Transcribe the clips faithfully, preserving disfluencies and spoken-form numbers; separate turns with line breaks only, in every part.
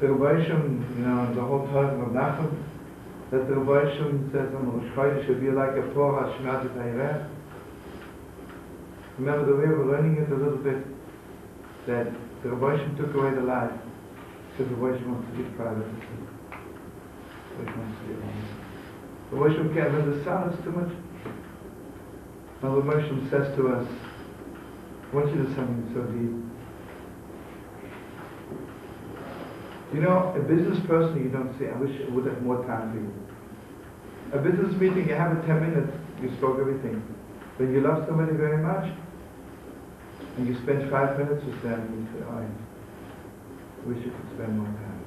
the Rebbe Shem, you know, the whole time of Nachum, that the Rebbe Shem says on Rosh Chodesh should be like a Torah Shmat V'Tayreh. Remember the way we're learning it a little bit, that the Rebbe Shem took away the light, because the Rebbe Shem wants to be private. The Rebbe Shem wants to be alone. The Rebbe Shem can't, when the sound is too much. Now the Rebbe Shem says to us, I want you to do something so deep. You know, a business person you don't say, I wish I would have more time for you. A business meeting, you have it ten minutes, you spoke everything. When you love somebody very much, and you spend five minutes with them, you say, oh, I wish you could spend more time.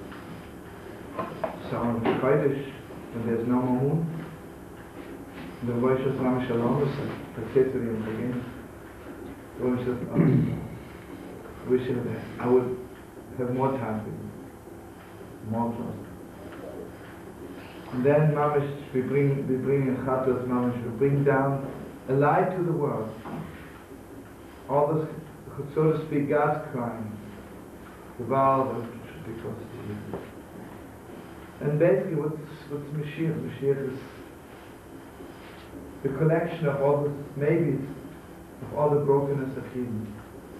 So on Chodesh, when there's no more moon, the Rosh Hashanah Shalom is a Ketzeri in the beginning. The Rosh Hashanah, I wish I would have more time for you. More close. And then Mamish, we bring we bring in Chatos Mamish, we bring down a light to the world. All this, so to speak, God's crying. The world should be close to you. And basically, what's what's Mashiach? Mashiach is the collection of all the maybes, of all the brokenness of Eden.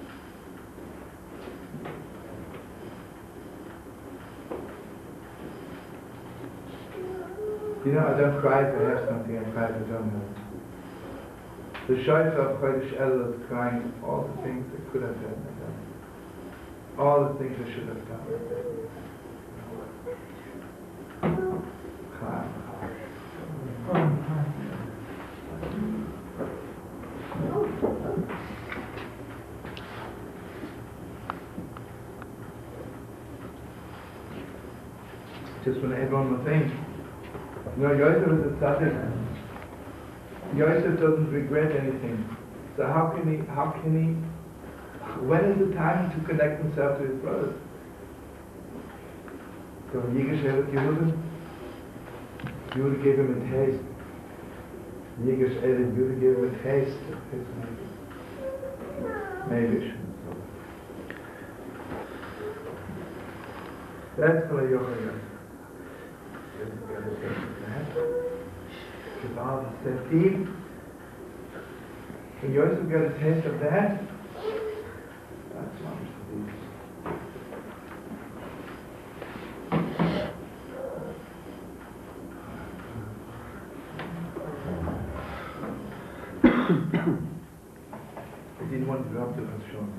You know, I don't cry if I have something, I cry if I don't have it. The Shofar of Chodesh Elul is crying all the things I could have done, I done. All the things I should have done. Cry. Just want to add one more thing. You know, Yosef is a tzaddik. Yosef doesn't regret anything. So how can he, how can he, when is the time to connect himself to his brothers? So when Yigash Elet Yehuda, Yehuda gave him a taste. Yigash Elet Yehuda gave him a taste of his Mevish. That's what Yochai Kabbalah said deep. When Yosef got a taste of that, that's not deep. I didn't want to drop the short.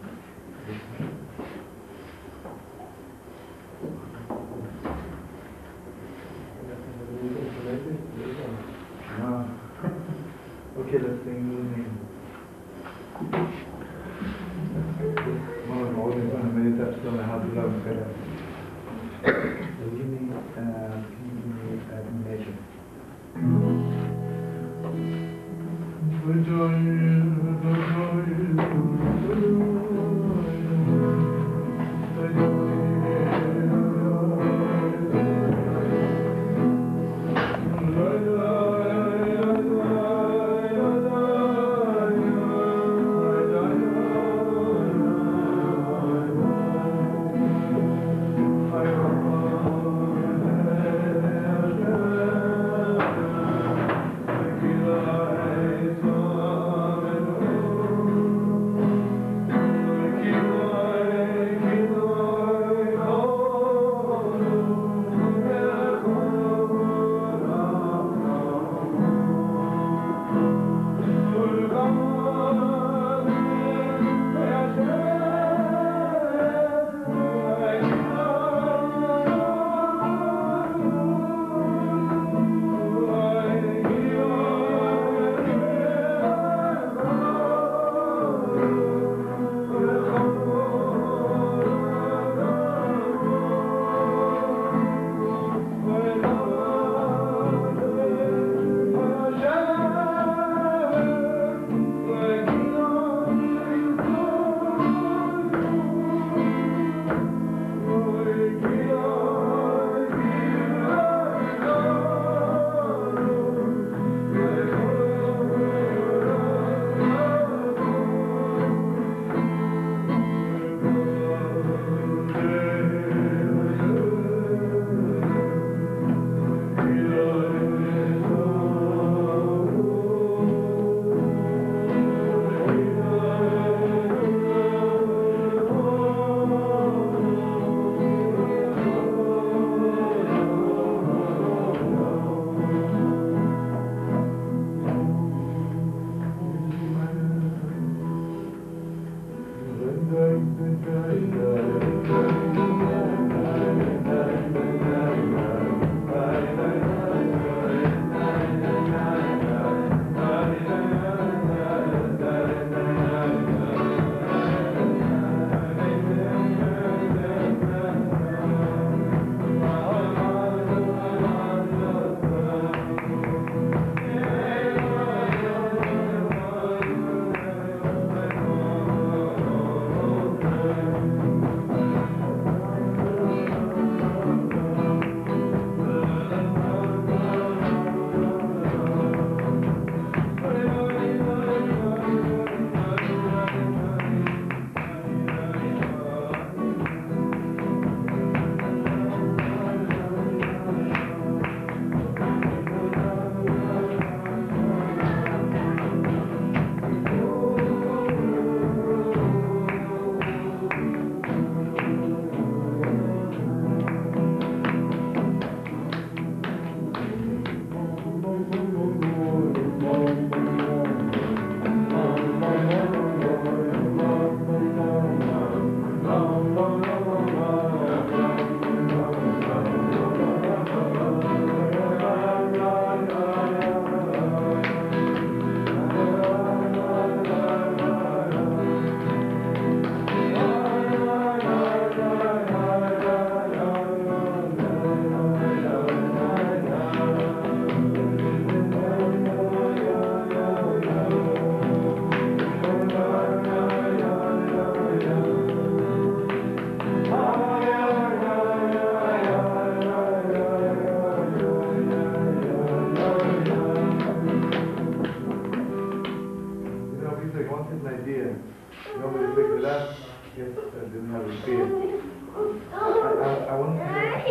Okay, let's sing new name. One of the oldest one, maybe that's still how to love better. Give me, uh, give me a measure.
Oh,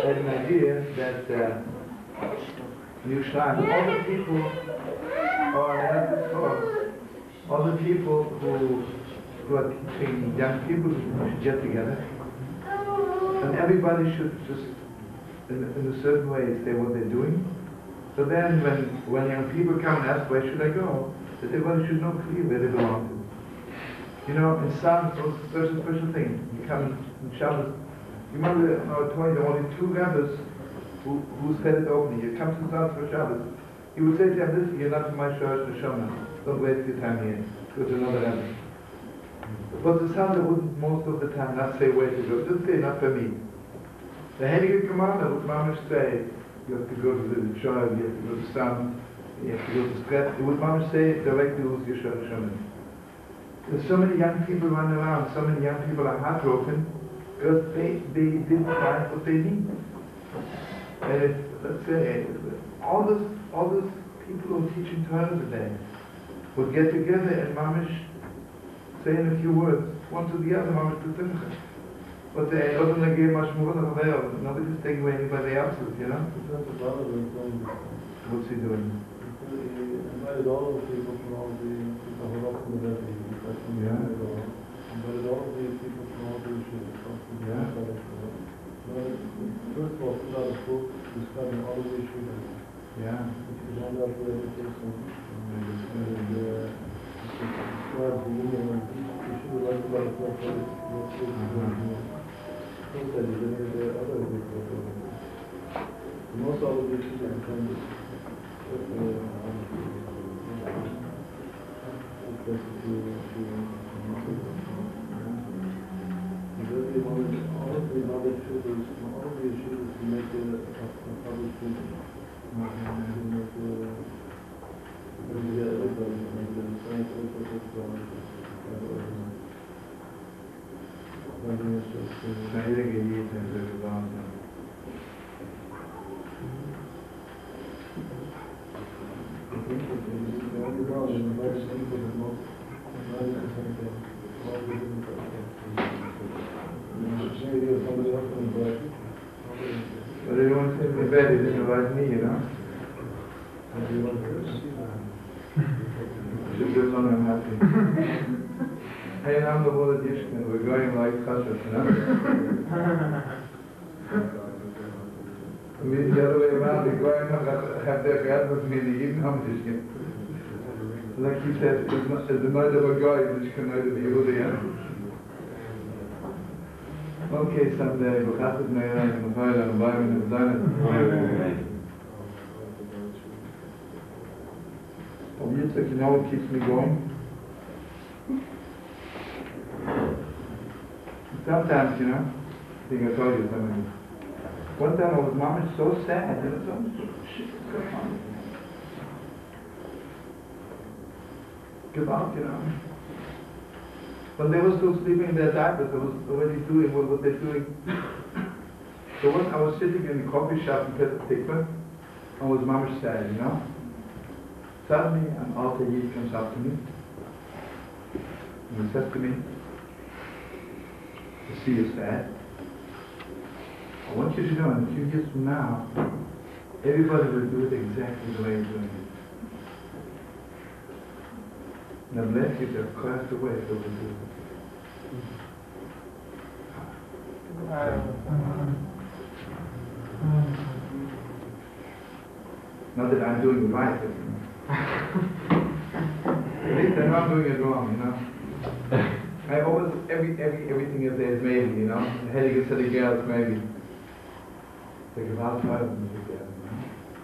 had an idea that uh, New Shine, all the people, or all the people who, who are teaching young people should get together, and everybody should just, in, in a certain way, say what they're doing. So then, when when young people come and ask, where should I go, that everybody should know clearly where they belong to. You know, in some such a special thing. You come in Shabbos. You remember in our Torah, there were only two rabbis who, who said it openly. You come to South for Shabbos. He would say to them, listen, you're not to my Shorosh Neshama. Don't waste your time here. Go to another rabbi. But the Sandra wouldn't most of the time not say where to go. Just say, not for me. The Heilige Commander would mamish say, you have to go to the Shorosh, you have to go to Sam, you have to go to Stret. It would mamish say directly who's your Shorosh Neshama. There's so many young people running around, so many young people are heartbroken because they, they didn't find what they need. And it, let's say, all this, all this people who are teaching Torah today would get together and mamish say in a few words, one to the other, mamish to simcha. But they don't give much more than avail. Nobody's taking away anybody else's, you know? What's he doing?
He invited all of the people from all the people who are from the Rebbe.
Yeah.
Invited all of the people from all the issues.
Yeah.
First of all, put out a book describing all of the issues.
Yeah.
Which is all about the education. And uh, describes the union of the issue like about the project. What's the Don't tell you, there are other people. Most all of the issues are kind of all of the knowledge issues, all of the issues to make a, a, a public thinking. To make a, maybe everybody, maybe the science also takes on
But they don't sit in bed, they didn't invite me, you know? Should be long and happy. Hey, I'm the Buddha Dishkin, we're going like Kasha, you know? I mean, the other way around, we're going to have their God with me, the Eden Hamdishkin. Like he said, it's not the night of a guy, which can neither be Yehuda. Okay, someday, but that's it, man, I'm going to buy me the designer. Oh, Yitzhak, you know what keeps me going? Sometimes, you know, I think I told you something. One time I was, Mom is so sad, you know, so shit is going on. Give up, you know. When they were still sleeping in their diapers, I was already doing what, what they're doing. So when I was sitting in the coffee shop in Petah Tikva, I was mamish sad, you know. Suddenly an alter Yid comes up to me and he says to me, "I see you're sad. I want you to know in a few years from now, everybody will do it exactly the way you're doing it. And unless you have crossed away, so will do it." Not that I'm doing it right, but at least I'm not doing it wrong, you know. I always, every, every, everything is there is maybe, you know. The Heilige said the girls maybe. The Gewalt fire of music there, you know.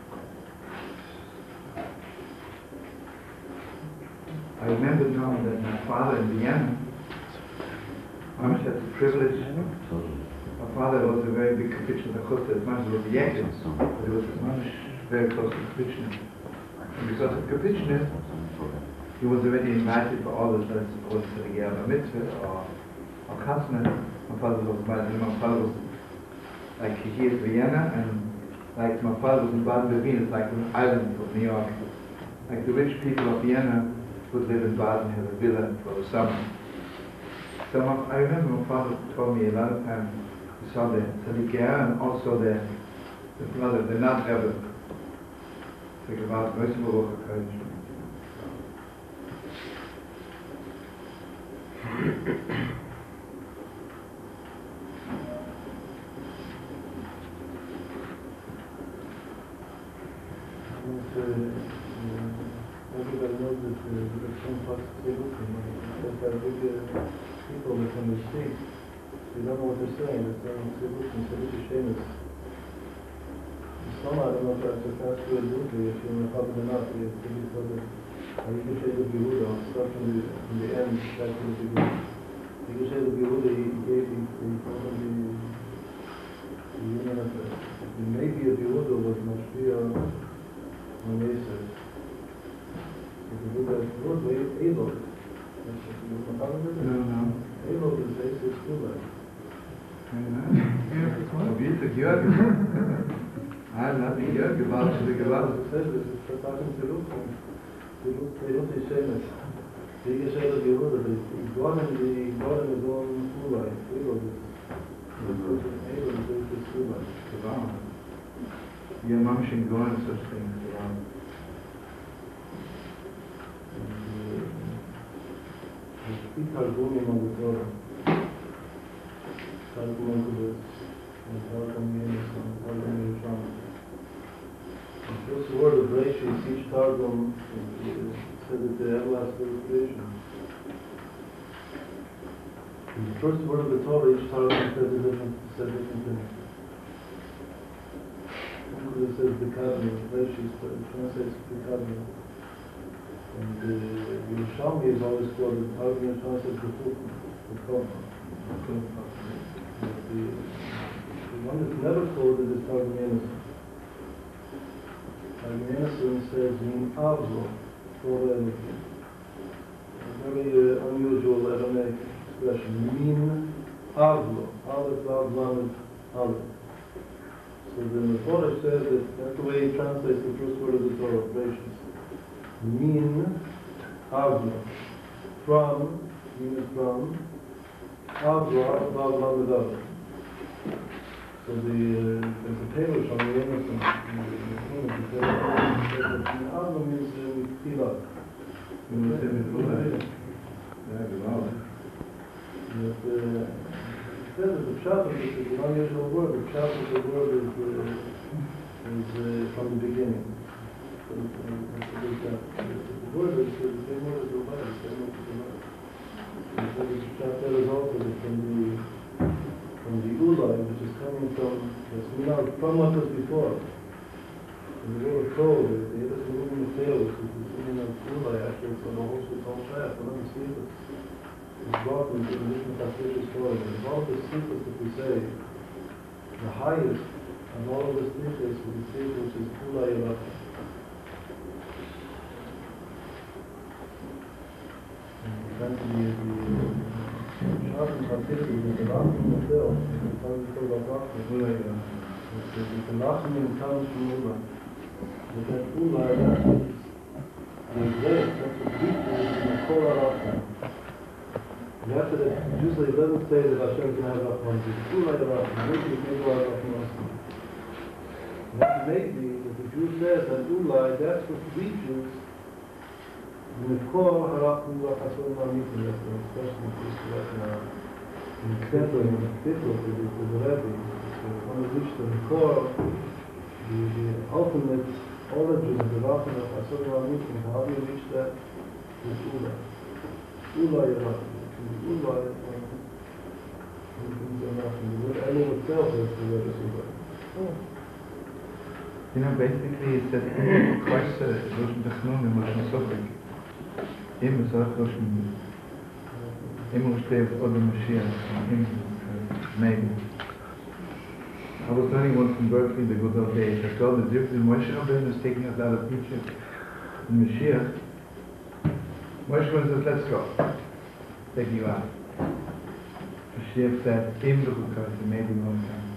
I remember now that my father in Vienna, I had the privilege. My father was a very big Kapitchner Chutz, as much as he was a Yankee, but he was much very close to Kapitchner. And because of Kapitchner, he was already invited for all the let's suppose to the Gerber Mitzvah or or Kasman. My father was invited. My father was like here in Vienna, and like my father was in Baden-Württemberg. It's like an island of New York. Like the rich people of Vienna would live in Baden, have a villa for the summer. So my, I remember my father told me a lot of times, saw the Tzadikah and also the, the brother, the not Rebbe. Think about Moshe Baruch HaKadosh.
Everybody knows that the some parts of the that are big people that can speak. They don't know what they're saying. They're saying Tzibuk and Tzibuk Shemus. Some I don't know if that's a fast way to do it. If you're in a public or not, you have to be told that you can say the Yehuda. I'll start from the, from the end, back to the beginning. You can say the Yehuda, he gave, he, he told them the, the union of the, the maybe of Yehuda was Mashpia on Yisrael. If you look at the word, Elod.
No, no.
Elod is Yisrael Shula.
Beautiful, Georg. Ah, nothing Georg, about the Gewalt.
It says this, it's talking to Luke. Elod is Shemes. The Yisrael of Yehuda, God and the God and his own Shula. Elod is Elod is Yisrael Shula.
Wow. Your mom should go on such things. Wow.
He Targumim on the Torah. Targum Kudos, and Targum Yenis, and Targum Yerushan. The first word of Rashis, each Targum said that the everlasting creation. The first word of the Torah, each Targum said a different, said different things. It says the Kadmon, Rashis translates the Kadmon. And the Yerushalmi is always called the Targum Yerushalmi says the Chukma, the Chokma. The, the one that's never quoted is Targum Yenison. Targum Yenison says Min Avlo, Torah Elohim. A very uh, unusual Aramaic expression. Min Avlo, Aleph, Vav, Lamed, Aleph. So then the Torah says that that's the way he translates the first word of the Torah, gracious. Min Avlo, from, min is from, Avlo, Vav, Lamed, Aleph. So the, uh, there's a Perush on the Emerson, in the Avlo means Tila. It says that the Pshat, which is an unusual word, the Pshat of the word is, uh, is uh, from the beginning. So, uh, the word is the same word as the word, the same word as the word. And so the Pshat there is also from the from the Ulai, which is coming from from what was before. And the word Kol, the Yiddish moving the tail, which is the meaning of Ulai, actually it's on the whole it's all Shayach, but let me see this. It's brought into the different Hasidic story. And all the secrets that we say, the highest of all of the secrets is the secret which is Ulai Yelachim. And the Shabbat Hasidic is the Lachim itself, it's only called the Lachim, Ulai Yelachim. The Lachim comes from Ulai. But that Ulai, that's what the grace, that's what deeply is in the Kol HaLachim. And after that, usually it doesn't say that Hashem can have Rahman. It's Ulai Rahman. Maybe it may go out Rahman. And that may be that the Jew says that Ulai, that's what we Jews, in the Kol HaLachim V'Chasol Ma'amitim, that's the expression of this right now. In the temple, in the Titel, to the Rebbe, when we reach the Kol, the, the ultimate origin of the Rahman of Chasol Ma'amitim, how do you reach that? With Ulai. Ulai Rahman. The Ulai, the word Elu itself is the word Ulai.
You know, basically it's that Christ Rosh Technon and Rosh Sofik. Im Zorach Rosh Im Rosh Tev Odom Mashiach. Im maybe. I was learning once in Berkeley the good old days. I told the difference in Moshe Rabbeinu is taking us out of Egypt. In Mashiach, Moshe Rabbeinu says, let's go. Take you out. Mashiach said, Im Ruchukot, he made him one time.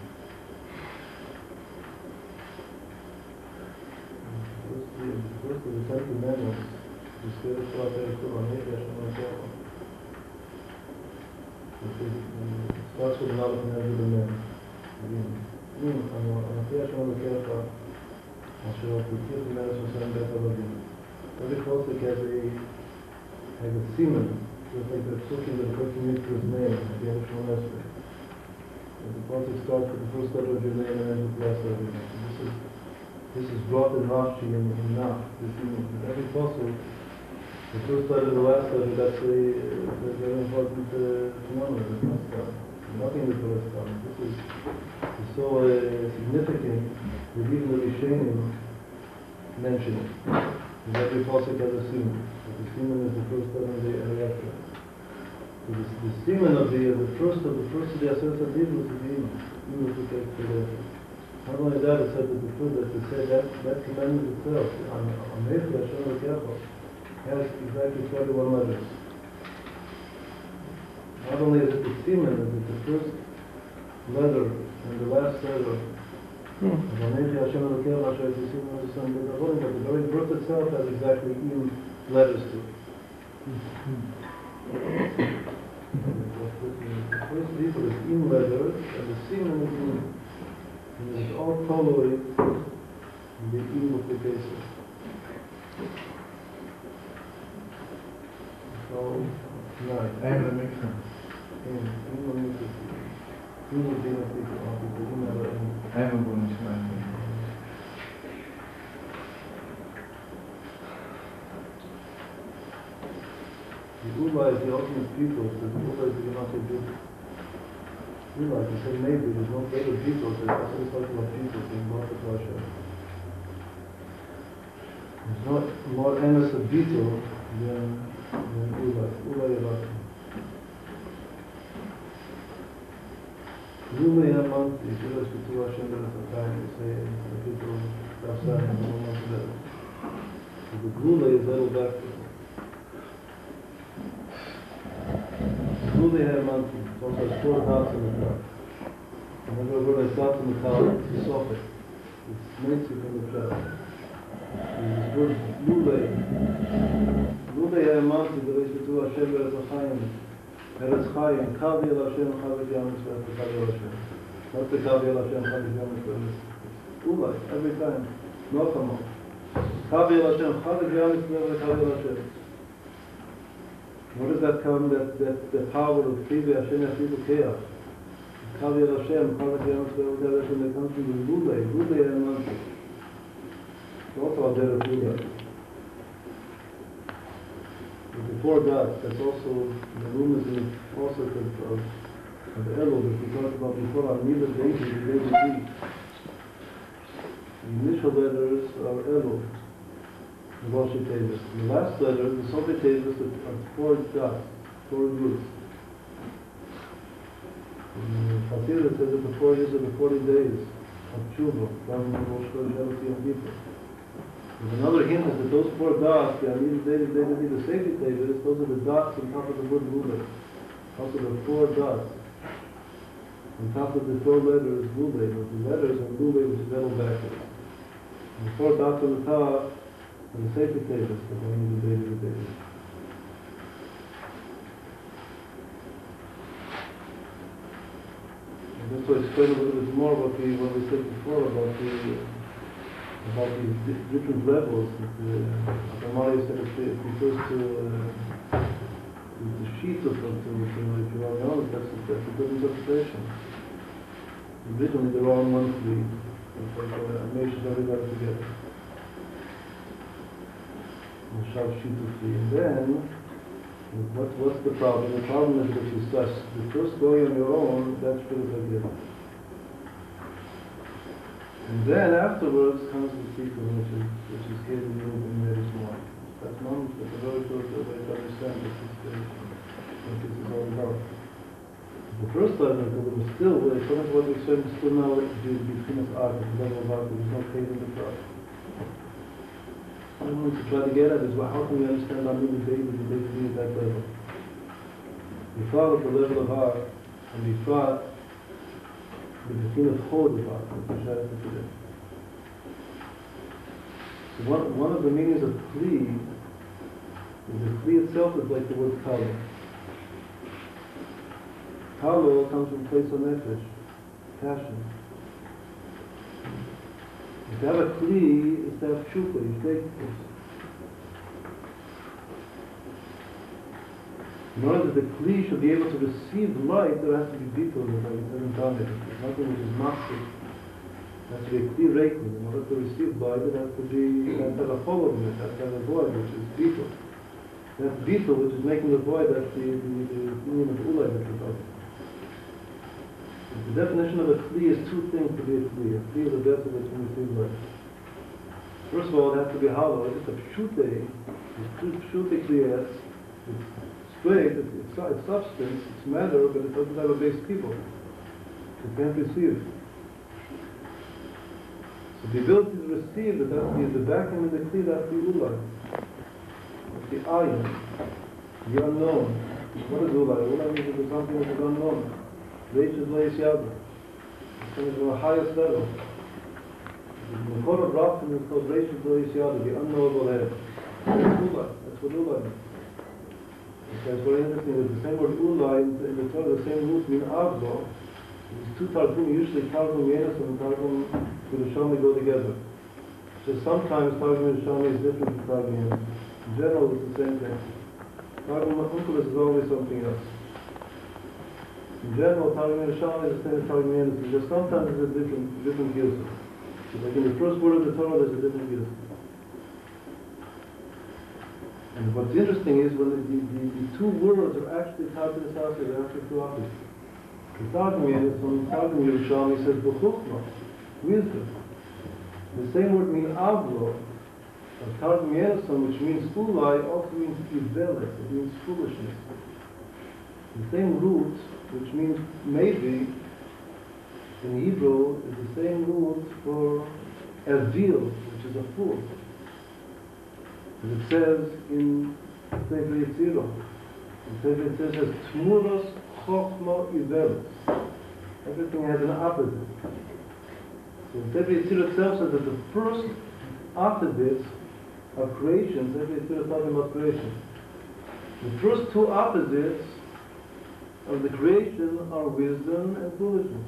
First of the Ten Commandments, the Spirit of God is still on it, Hashem on it. It starts with love and every man. אם אנוכי השם אלוקיך אשר הוצאתיך מארץ מצרים בית עבדים. Every pasuk has a has a semen, just like the psukim that occur to Yitru's name at the end of Shemon Esrei. The pasuk starts with the first letter of your name and ends with the last letter of your name. This is this is brought in Rashi and in Nach. This semen. Every pasuk, the first letter and the last letter, that's a, that's a very important uh, phenomenon. It's not started. Nothing is going to start. This is, is so uh, significant that even the Rishonim mention it. Because every pasuk has a semen. But the semen is the first letter and the and the after. So the, the semen of the the first of the first of the Aseret HaDibros is the Iman. Iman to take to the. Not only that, it said that the first that it said that that commandment itself on on Eifel Hashem Elokecha has exactly thirty-one letters. Not only is it the semen, is it the first letter and the last letter of Anechi Hashem Elokecha Asher Yitzim Hashem B'Davorim, but the very birth itself has exactly eight letters to it. The first people is eight letters, and the semen is eight. And it's all following the eight multiplication. So, nine.
אין למיקרא.
אין, אין למיקרא. אין לדין הפיקר, הפיקרים האלה אין.
אין מבוא נשמע.
The Ula is the ultimate people, so the Ula is the not a good. Ula, you say maybe, there's no greater people, so that's just talking about people, being more to Hashem. There's not more emes of beetle than than Ula. Ula Yavata. Ula Yamanti, if you listen to Hashem at the time, you say, the people have said, and no one to that. The Gula is a little backwards. Gula Yamanti, it also has four dots in the top. And when the word has dots in the top, it's a soffit. It's Netzi from the trap. And this word Gula, Gula Yamanti, the way to Hashem Eretz HaChaim, Eretz Chaim, Kavi El Hashem, Chavi El Hashem, Kavi El Hashem. Not the Kavi El Hashem, Chavi El Hashem. It's Ula, every time. No come on. Kavi El Hashem, Chavi El Hashem, Kavi El Hashem. Where does that come, that, that the power of Kivi Hashem Yafidu Keach? Kavi El Hashem, Chavi El Hashem, that comes from the Gula, Gula Yamanti. It's also a better Gula. The four dots, that's also the room is in also of, of, of the Elul that we talked about before on neither danger, the danger D. The initial letters are Elul, the Roshi Tevis. The last letter, the Sofi Tevis, are four dots, four groups. In Chassir it says that the four years are the forty days of Tshuva, from Rosh Chodesh Elul Yom Kippur. And another hint is that those four dots, the Amid David, David, the safety tables, those are the dots on top of the word Gula. Also the four dots on top of the four letters Gula, but the letters are Gula which is metal backwards. And the four dots on the top are the safety tables, the Amid David, David. And just to explain a little bit more what we, what we said before about the about these di- different levels that uh, Amari said it refers to uh, the sheets of them, to, to, if you want to know, that's, that's a good interpretation. Originally they're all monthly, it's like a nation everybody together. The sharp sheet of three. And then, what, what's the problem? The problem is that you start, the first going on your own, that's pretty good. And then afterwards comes the sequel, which is which is given you in very small. That's one that's a very short way to understand what this is, what this is all about. The first level, because it was still, well, so much what we said is still now between us art, the level of art, there was no cave in the crowd. What I wanted to try to get at is, well, how can we understand our new David and David being at that level? We thought at the level of art, and we thought the beginning of Chod about which we shared today. So one, one of the meanings of Kli is the Kli itself is like the word Kalo. Kalo comes from place of Nefesh. passion. If you have a kli, it's to have shuka, you take this. In order that the kli should be able to receive light, there has to be bittul, like it says in Talmud. There's nothing which is massive. There has to be a kli reikud. In order to receive light, it has to be, it has to have a follow in it, it has to have a void, which is bittul. That bittul, which is making the void, that's the, the, the union of ulay that we're talking about. The definition of a kli is two things to be a kli. A kli is a vessel that can receive light. First of all, it has to be hollow. It's a pshute, it's two pshute kliyas. It's straight, it's, it's, it's substance, it's matter, but it doesn't have a base people. It can't receive. So the ability to receive, that has to be the vacuum in the kli, that has to be ulay. It's the ayin, the unknown. What is ulay? Ulay means that something that is unknown. Reich is leis yada. It's coming from the highest level. The Chor of Rafin is called Reich is leis yada, the unknowable head. That's ulay. That's what ulay means. It's very interesting that the same word ulay in the Torah, the same root mean avlo. These two targum, usually targum yenis and targum Yerushalmi go together. So sometimes targum Yerushalmi is different from targum yenis. In general, it's the same thing. Targum Unkelos is always something else. In general, targum Yerushalmi is the same as targum yenis. It's just sometimes it's a different, different gilsa. So like in the first word of the Torah, there's a different gilsa. And what's interesting is when the, the, the, the two words are actually Targum Yerushalmi, they're actually two opposites. The Targum Yenis, on Targum Yerushalmi says B'chukhma, wisdom. The same word means avlo. Of Targum Yenis, which means ulai, also means ivelet, it means foolishness. The same root, which means maybe, in Hebrew, is the same root for evil, which is a fool. As it says in Sefer Yetzirah. In Sefer Yetzirah says, Tmuros Chochma Ivelis. Everything has an opposite. So Sefer Yetzirah itself says that the first opposites of creation, Sefer Yetzirah is talking about creation. The first two opposites of the creation are wisdom and foolishness.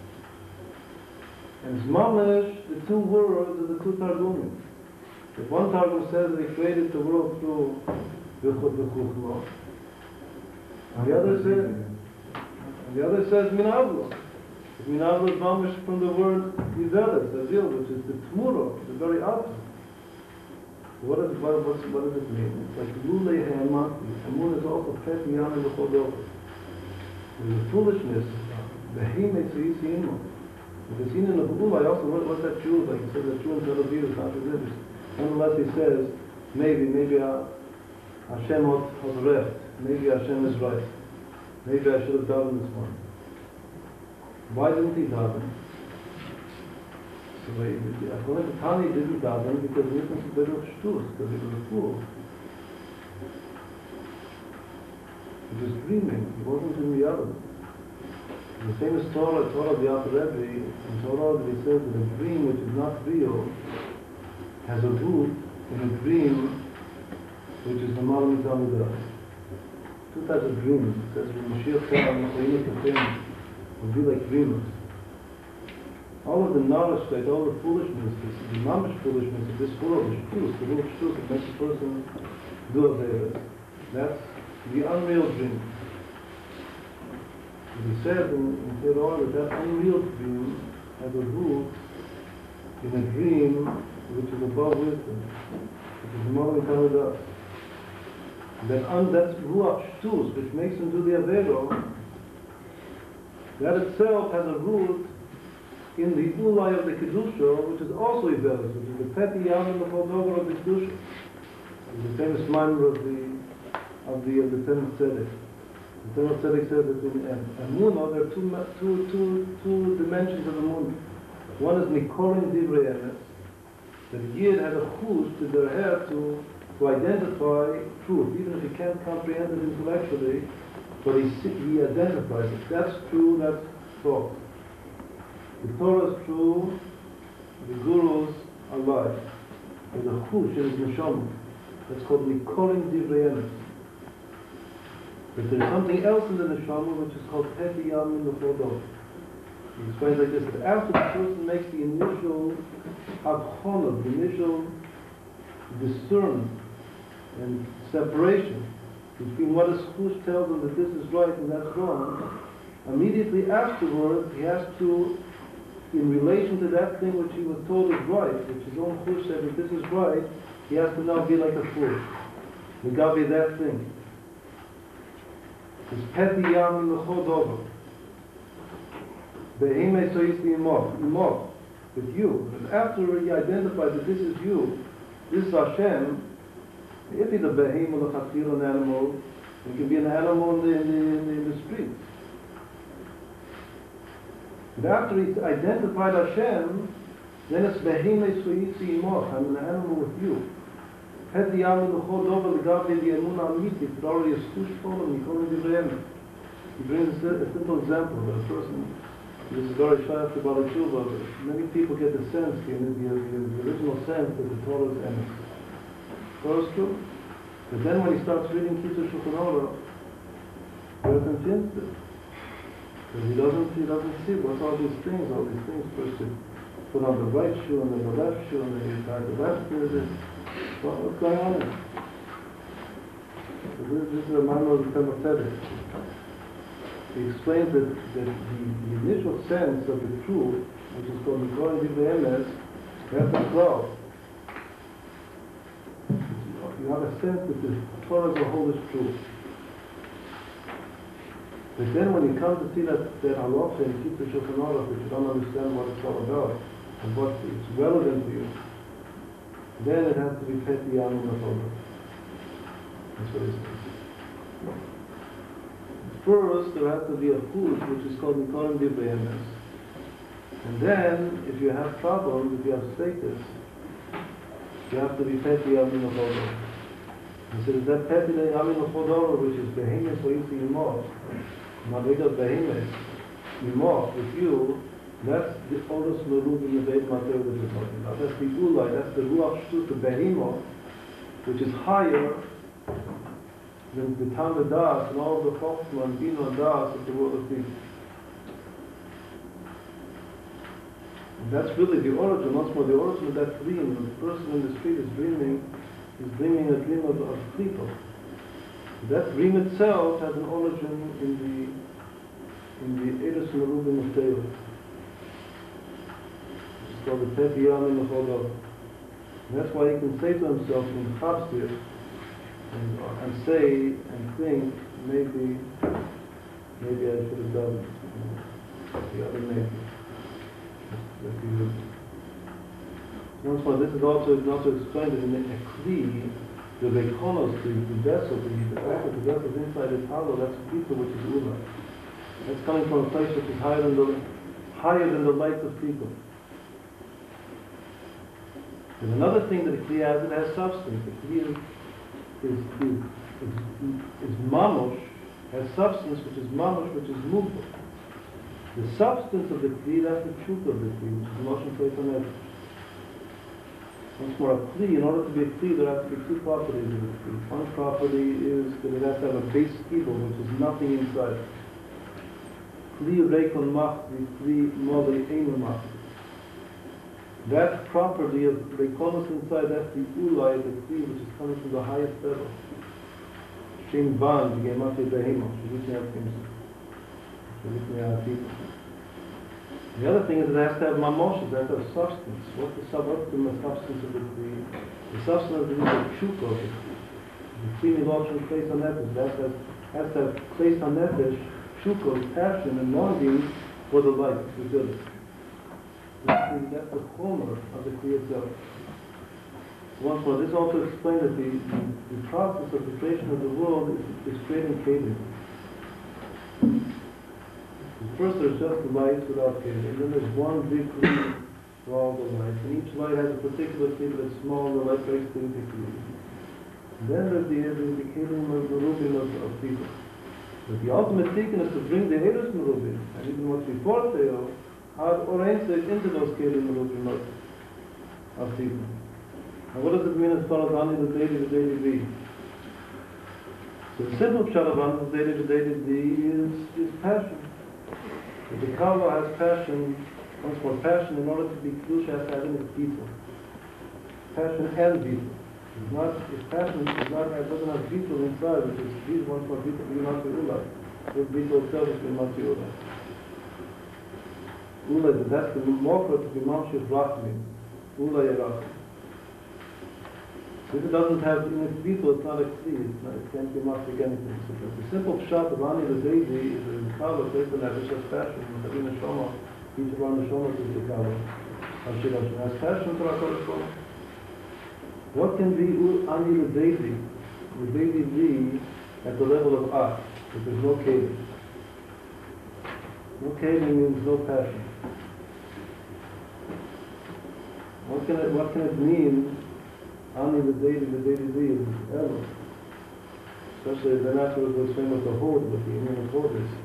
And Zmamish, the two words are the two Targumim. If one Targum says that he created the world through B'chut B'chuchma, and the other says, and the other says Minavlo. Minavlo is mamish from the word Yiveles, Azil, which is the Tmuro, the very opposite. What, is, what, what's, what does it mean? It's like Lulei He'amati. Amun is also Pet Miyam in the Chodot. The foolishness, the Himei Tzvisi Imo. The Sinin of Ulai also, what, what's that Jew like? He said that Jew in Tel Aviv is not as interesting. Unless he says, maybe, maybe uh, Hashem has recht, maybe Hashem is right, maybe I should have done this one. Why didn't he daven? So according to Tani, he didn't daven because he wasn't a bit of shtus, because he was a fool. He was dreaming, he wasn't in reality. The famous Torah, Torah of the Alter Rebbe, in Torah he says that a dream which is not real has a root in a dream which is the Malam Mitzvah. Two types of dreams. It says when Mashiach came, will be like dreamers. All of the knowledge, like all the foolishness, the mamish foolishness of this world, the shtus, the little shtus that makes a person do aveiros. That's the unreal dream. It is said in, in Torah that that unreal dream has a root in a dream which is above wisdom, which is the moment Kavadas. That un, that's Ruach Shtus, which makes him do the Avero, that itself has a root in the Ulai of the Kedusha, which is also Ibelis, which is the petty Yam and the Chodover of the Kedusha. The famous member of the of the of the Temet Tzedek. The Temet Tzedek says that in Emunah there are two, two, two, two dimensions of Emunah. One is Nikorin Divrei Emes, that a Yid has a chus to their head to, to identify truth, even if he can't comprehend it intellectually, but he, he identifies it. That's true, that's false. The Torah is true, the gurus are lies. There's a chush in his neshama. That's called Nikorin Divrei Emes. But there's something else in the neshama which is called Peti Yam in the Chodot. He explains like this, that after the person makes the initial abchona, the initial discernment and separation between what his chush tells him that this is right and that's wrong, immediately afterwards he has to, in relation to that thing which he was told is right, which his own chush said that this is right, he has to now be like a fool. Megabe that thing. It's petty yam l'chod over. Beheme so is the imov, imov, with you. And after he identifies that this is you, this is Hashem, if he's a behem or a chatzir, an animal, it can be an animal in the, in the, in the, in the street. And after he's identified Hashem, then it's beheme so is the imov, I'm an animal with you. Petty yam l'chod over, the gabi the emunah amiti, it's already a stush column, he calls it the He brings a, a simple example of a person. This is very shy to Bali Tshuva, but many people get the sense, the, the, the, the original sense that the Torah is emes. Torah is true. But then when he starts reading Kitzur Shulchan Aruch, they're confused. Because he doesn't, he doesn't see what's all these things, all these things. First you put on the right shoe and then the left shoe and then you tie the left shoe. What, what's going on here? So this, this is a man of the Temple Tzedek. He explains that, that the, the initial sense of the truth, which is called Mikor Divrei Emes, you have to grow. You have a sense that the Torah as a whole is true. But then when you come to see that, that halacha in Kitzur Shulchan Aruch, that you don't understand what it's all about, and what is relevant to you, then it has to be Petty Yam L'chod. That's what it says. First, there has to be a food which is called Nikorim Divrei Emes. And then, if you have problems, if you have status, you have to be Petty Yam L'chod. He says that Petty Yam L'chod, which is Behemoth or Yisi Yimov, Madrigal Behemoth, Yimov, with you, that's the Orus Merub in the Beit Mater which we're talking about. That's the Ulai, that's the Ruach Shtut, the Behemoth, which is higher than the Tam Das and all the Chokhmah and Bina and Das of the world of people. And that's really the origin, once more the origin of that dream. When the person in the street is dreaming, he's dreaming a dream of, of people. That dream itself has an origin in the in the Eres Merubim of Teil. It's called the Petty Yam L'chod. That's why he can say to himself in Chapsir, And, and say and think, maybe, maybe I should have done the other maybe. Once more, this is also, also explained in a Kli, the Reikonos, the, the vessel, the, the fact that the vessel is inside its hollow, that's people which is Ula. That's coming from a place which is higher than the, higher than the light of people. And another thing that a Kli has, it has substance. The Kli is Is, is, is, is mamosh, has substance which is mamosh, which is movable. The substance of the kli, that's the truth of the kli, which is motion place on earth. Once more, a kli, in order to be a kli, there have to be two properties of the kli. One property is that it has to have a base kibble, which is nothing inside. Kli reikon mach, the kli moli einu mach. That property of reikonos inside, that's the ulai, the kli, which is coming from the highest level. Shem ban, the gemati behemo, shivitni al-kim, shivitni al-people. The other thing is it has to have mamoshes, it has to have substance. What's the suboptimal substance of the kli? The substance of the kli is shuko, the kli miloshin place on nefesh. That has, has to have place on nefesh, shuko, passion and longing for the light, the good. That's the chomer of the Kli itself. Once more, this also explains that the, the, the process of the creation of the world is, is creating kelim. First there's just the lights without kelim, and then there's one big Kli for all the lights, and each light has a particular Kli that's small, and the light breaks into Kli. Then there's the, the, the kelim of the Merubim of, of people. But the ultimate tikkun is to bring the Eres Merubim, and even what's before Theo, are oriented into those kelim merubim of people. And what does it mean as far as Ani the daily the daily be? So the simple pshat of Ani the daily the daily be is, is passion. The Kava has passion, comes for passion in order to be Kedusha has to have in its Bittul. Passion and Bittul. It's not, if passion is not, it doesn't have Bittul inside, which is Bittul, one for Bittul, you not to Ula. This Bittul itself is not to Ula. Ula, that's the Mokra to be Mamshir Brachmi. Ula Yerachim. If it doesn't have in its Bittul, it's not a Kli, it's not, it can't be Mamshir anything. So the simple Pshat of Ani the Deidi is in Kava, based on that, which has passion, the Sabina Shoma, each of our Neshomas is the Kava. Hashir Hashem has passion for our Kodesh. What can be Ani the Deidi? The Deidi be at the level of Ach, if there's no caving. No caving means no passion. What can it, what can it mean? Ani the Deidi, the Deidi is ever. Especially then afterwards we'll explain what the Hod, what the meaning of Hod is.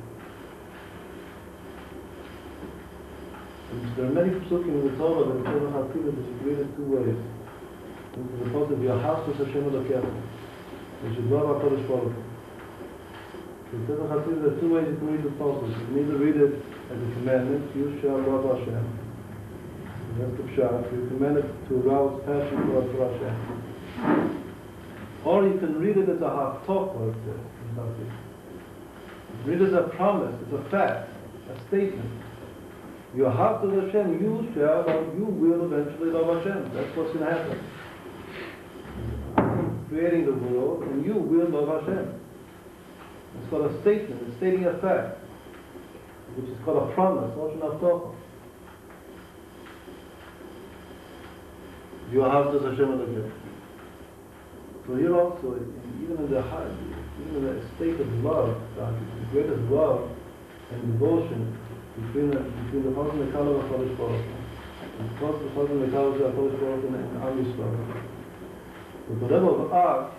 And there are many psukim in the Torah that the Torah HaTzilut is agreed in two ways. This is the concept of Yahastus Hashem Elokecha, which is Dvar HaKadosh Baruch Hu. In the Torah HaTzilut there are two ways you can read the passage. You can either read it as a commandment, you shall love Hashem. That's the Pshat. You're commanded to arouse passion for Hashem. Or you can read it as a haftorah, it says. Read it as a promise, it's a fact, a statement. You have to Hashem, you shall, you will eventually love Hashem. That's what's going to happen. I'm creating the world, and you will love Hashem. It's called a statement, it's stating a fact, which is called a promise, not an haftorah. You have to Hashem again. So here also, even in the high, even in the state of love, God, the greatest love and devotion between the between the husband and Kala of HaKadosh Baruch Hu, and the husband and Kala of HaKadosh Baruch Hu and Am Yisrael. But the level of Ach,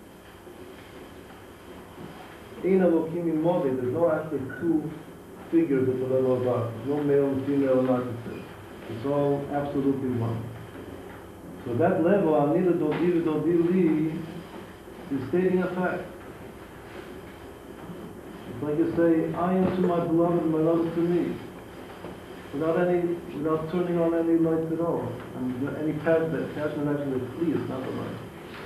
Ein Elokim Imodi, there's no actually two figures at the level of Ach. There's no male and female narcissist. It's all absolutely one. So that level, Anila Dodi Dodi is stating a fact. It's like you say, I am to my beloved and my love is to me. Without any, without turning on any lights at all. And any passion, that passion is actually a plea, it's not a light.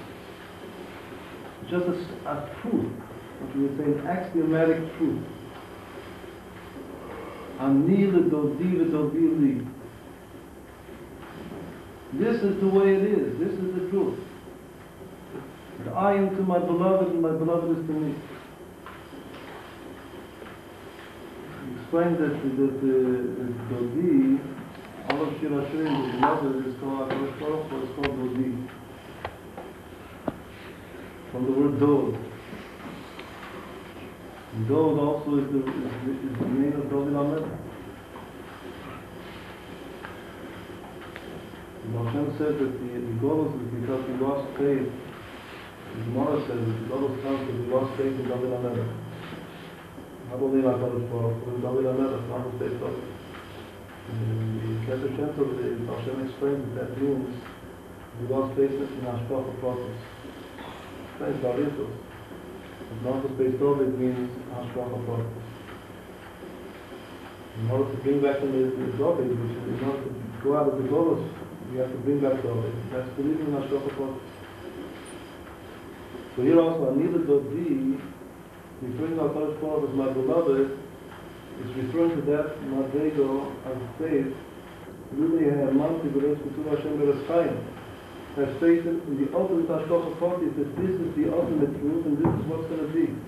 It's just a, a truth, what we would say an axiomatic truth. Anila Dodi Dodi. This is the way it is. This is the truth. That I am to my beloved and my beloved is to me. He explained that the, the, the Dodi, all of Shir Hashirim, the mother is called HaKadosh Baruch Hu, it's called Dodi. From the word Dod. Dod also is the, is the, is the name of David HaMelech. Hashem said that the, the Golos is because he lost faith. The Gemara says that the Golos comes because he lost faith in David HaMelech. Not only in HaKadosh Baruch Hu, in David HaMelech, not in faith of it. In the Keter Shem Tov, Hashem explained that that means he lost faith in Hashkach of prophets. Explains Baritos. But not the faith of it means Hashkach of prophets. In order to bring back the David, which is in order to go out of the Golos, we have to bring back David. That's believing in Hashkach HaProphets. So here also, Anila Dodi, referring to HaKadosh Baruch Hu as my beloved, is referring to that Madrego of faith, really Ha'amanti B'Reis Kutuv Hashem B'Reis Chaim. Have faith in the ultimate Hashkach HaProphets, that this is the ultimate truth and this is what's going to be.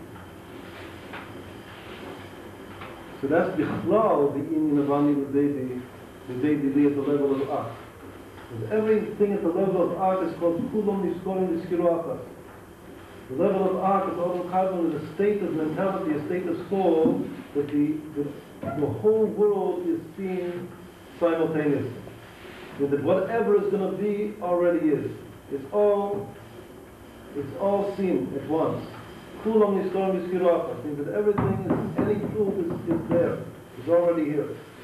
So that's the Chlal, the Indian of Anila Dodi, the Dodi at the level of Ach. Everything at the level of Ach is called Kulom Niskorim Niskiru. The level of Ach is all carbon is a state of mentality, a state of soul that the, the, the whole world is seen simultaneously. That whatever is going to be already is. It's all, it's all seen at once. Kulom Niskorim Niskiru. Means that everything is, any truth is, is there. It's already here.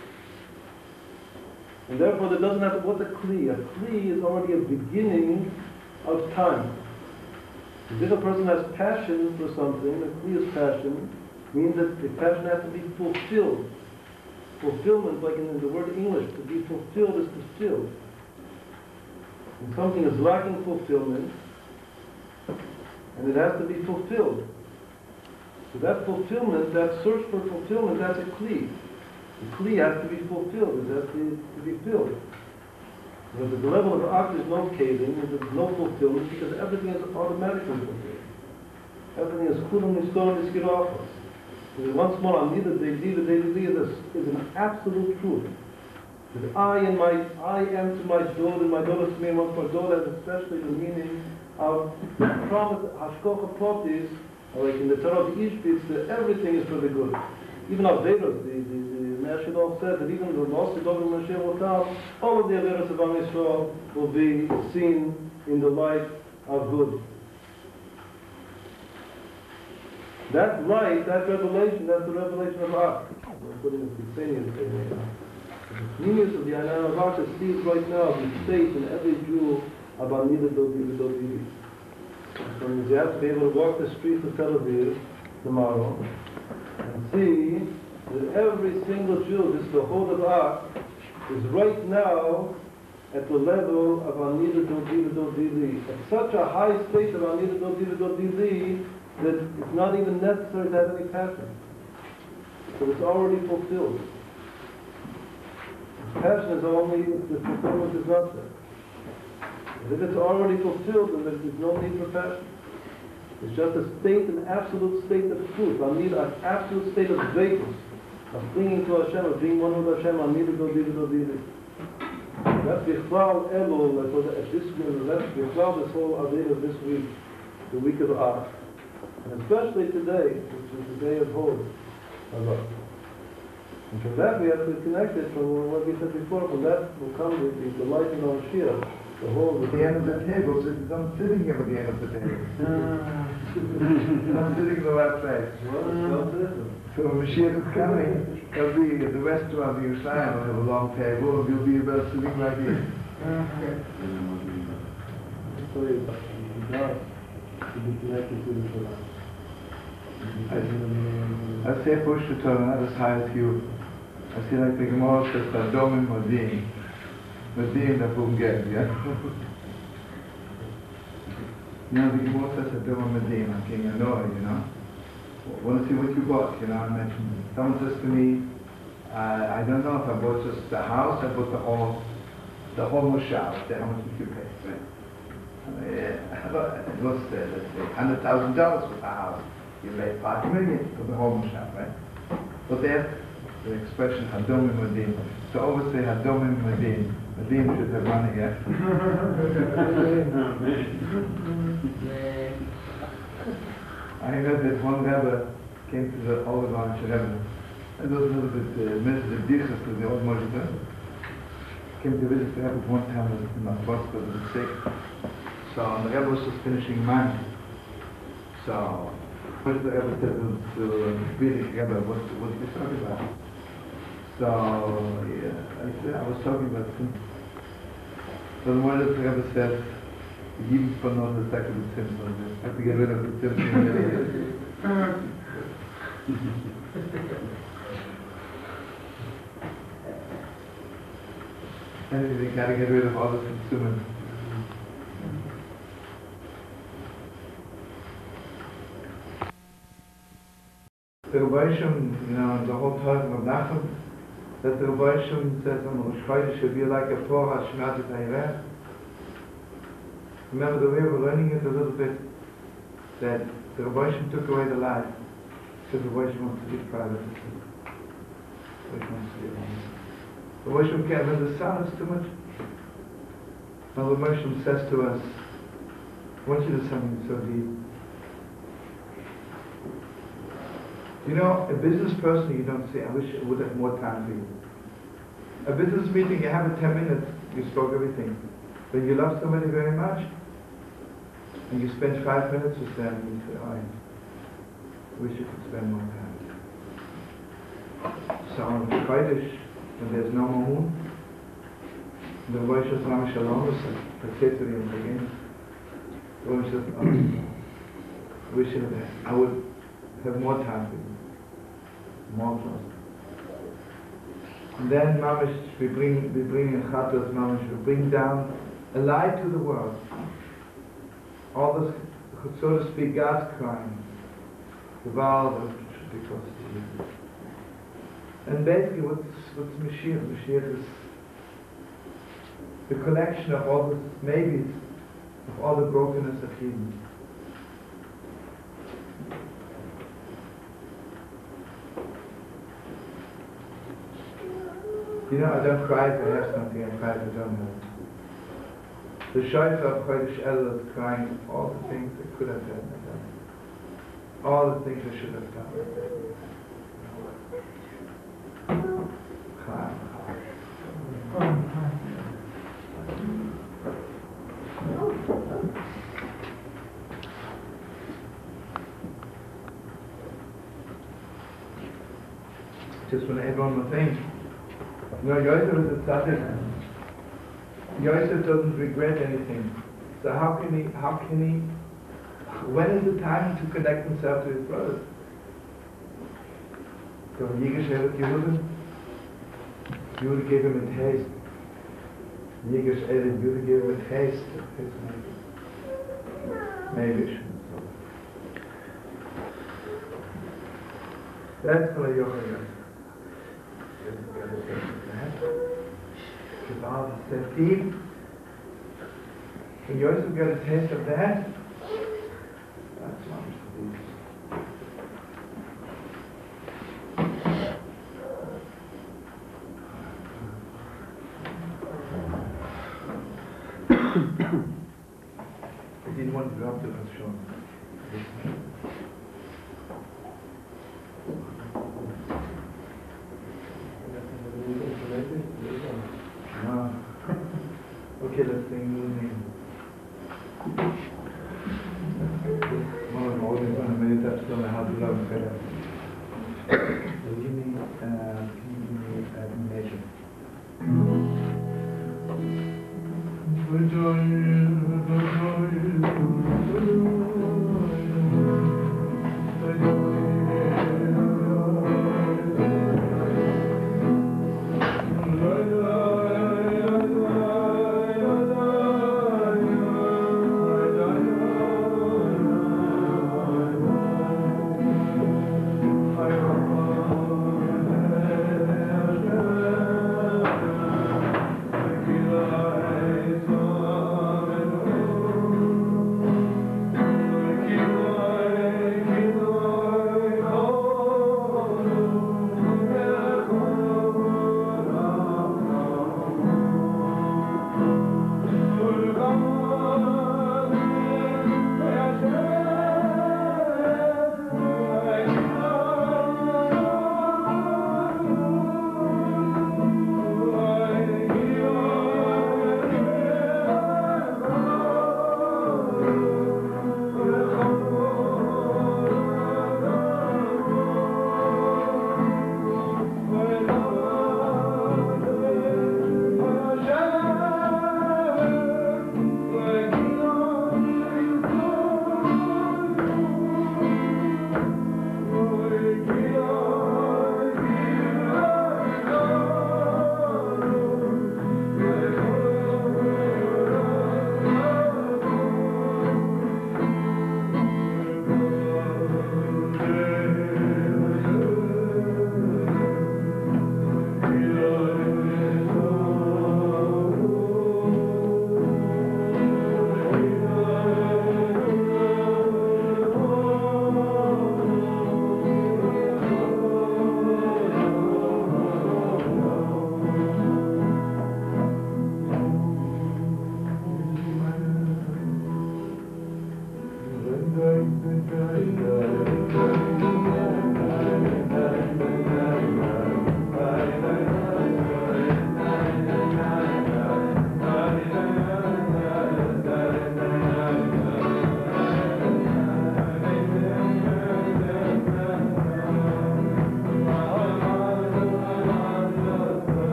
And therefore, there doesn't have to, what's a Kli? A Kli is already a beginning of time. If a person has passion for something, a Kli is passion, means that the passion has to be fulfilled. fulfillment, like in the word English, to be fulfilled is to fill. And something is lacking fulfillment, and it has to be fulfilled. So that fulfillment, that search for fulfillment, that's a kli. The kli has to be fulfilled, it has to, to be filled. But at the level of akt, there's no caving, there's no fulfillment, because everything is automatically fulfilled. Everything is kulam nistor niskirachos. Once more, Amida Deidi Deidi is is an absolute truth. That I and my I am to my daughter, and my daughter to me, and once my daughter has especially the meaning of the promise Hashkocha Potis, like in the Torah of Ishbitz, that everything is for the good. Even Averos, the the the Meshadov said that even the lost Dovim Moshe Wotam, all of the Averos of Am Yisrael will be seen in the light of good. That light, that revelation, that's the revelation of Ak. I'm putting it in the the genius of the Anan of Ak sees right now the state in every Jew of Amida Dodi Dodi. So you have to be able to walk the streets of Tel Aviv tomorrow and see that every single Jew, this is the whole of Ak, is right now at the level of Amida Dodi Dodi. At such a high state of Amida Dodi Dodi that it's not even necessary to have any passion. So it's already fulfilled. Passion is only if the fulfillment is not there. But if it's already fulfilled, then there's no need for passion. It's just a state, an absolute state of truth. I need an absolute state of vagueness, of clinging to Hashem, of being one with Hashem. I need to go deep, go deep. That's Bichlal Elul, like what at this week, that's Bichlal this whole idea of this week, the week of Ak. And especially today, which is the day of Hod, Allah. And from that we have to connect it from what we said before. From that will come the, the, the light in our Shia, the whole.
At the end of the table, I'm sitting here at the end of the table. I'm sitting in the last place. So when Mashiach is coming, there'll be the restaurant of Yerushalayim will have a long table, and you'll be about sitting right here.
So you to be connected to the Torah.
I say push the Torah, not as high as you. I say like the Gemara says, Adomim Modim. Modim that won't get, yeah? Now the Gemara says Adomim Modim, I'm getting annoyed, you know? I want to see what you bought, you know? I mentioned, someone says to me, uh, I don't know if I bought just the house, I bought the whole, the whole Moshav, how much did you pay, right? Yeah, it was, uh, let's say, one hundred thousand dollars for the house. You paid five million for the home shop, right? But there's the expression Hadomim Modim. So always say Hadomim Modim. Modim should have money, yeah? I heard that one Rebbe came to the Old Lodge Rebbe. It was a little bit uh, missed the dichas to the old Moshe. Came to visit the Rebbe one time with my boss because he was sick. So the Rebbe was just finishing money. So first the Rebbe said to, to Billy Rebbe, what what are you talking about? So yeah, I said I was talking about him. So one of the Rebbe said, "Even for not the second Simpson, I have to get rid of the Simpson." And you gotta get rid of all the consumers. The Rebbeinu, you know, the whole time of Nachum, that the Rebbeinu says on Rosh Chodesh should be like a Torah Shmat Tayreh. Remember the way we're learning it a little bit, that the Rebbeinu took away the light, because the Rebbeinu wants to be private. The Rebbeinu wants to be alone. The Rebbeinu can't, when the sound is too much. Now the Rebbeinu says to us, I want you to do something so deep. You know, a business person, you don't say, I wish I would have more time for you. A business meeting, you have it ten minutes, you spoke everything. But you love somebody very much, and you spend five minutes with them, and you say, oh, I wish you could spend more time. So on Chodesh, when there's no more moon, the Rosh Hashanah Shalom is a Sefer in the beginning. The Rosh Hashanah, I wish I would have more time for you. More close. And then mamish, we bring we bring in chatos mamish, we bring down a light to the world. All this, so to speak, God's crying. The world because and basically what's what's Mashiach? Mashiach is the collection of all the maybes, of all the brokenness of Eden. You know, I don't cry if I have something, I cry if I don't have it. The shofar of Chodesh Elul is crying all the things I could have done, I done. All the things I should have done. Crying. Just want to add one more thing. You know, Yosef is a tzaddik. Yosef doesn't regret anything. So how can he, how can he, when is the time to connect himself to his brothers? So when Yigash had Yehuda, Yehuda gave him a taste. Yigash added, Yehuda gave him a taste of his maybe. That's what Yochanan. Kabbalah is so deep. When Yosef got a taste of that, that's not so deep. I didn't want to drop the show. Ah. Okay, let's sing new name. One of the audience on a meditation on how to love better. So give me, uh, can you give me a measure?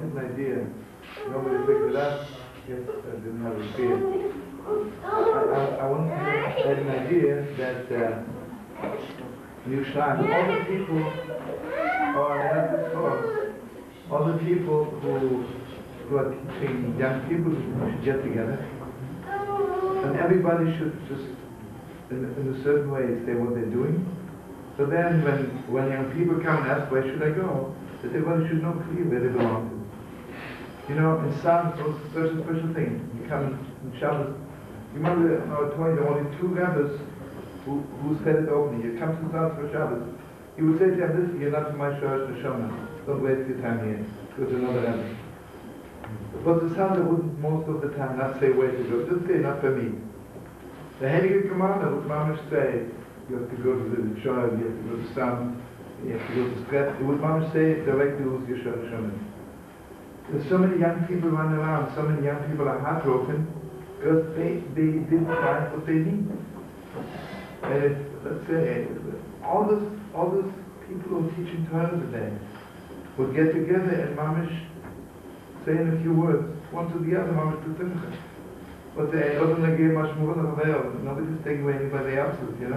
an idea. Nobody picked it up. Yes, I didn't have a fear. I, I, I once had an idea that uh, New Shrine, all the people, or not this course, all the people who, who are teaching young people should get together, and everybody should just, in, in a certain way, say what they're doing. So then, when when young people come and ask, where should I go, that everybody should know clearly where they belong to. You know, in some it's such a special thing. You come in Shabbos. You remember in our Torah, there were only two rabbis who, who said it openly. You come to Shabbos for Shabbos. He would say to them, listen, you're not to my Shorosh Neshama. Don't waste your time here. Go to another rabbi. But the Sandra wouldn't most of the time not say where to go. Just say, not for me. The Heilige Commander would mamish say, you have to go to the Shor, you have to go to Sam, you have to go to Stret. He would mamish say directly who's your Shorosh Neshama. There's so many young people running around, so many young people are heartbroken because they, they didn't find what they need. And let's say, all those, all those people who are teaching Torah today would get together and mamish say in a few words, one to the other, mamish to simcha. But they don't give much more than they are. Nobody's taking away anybody else's, you know?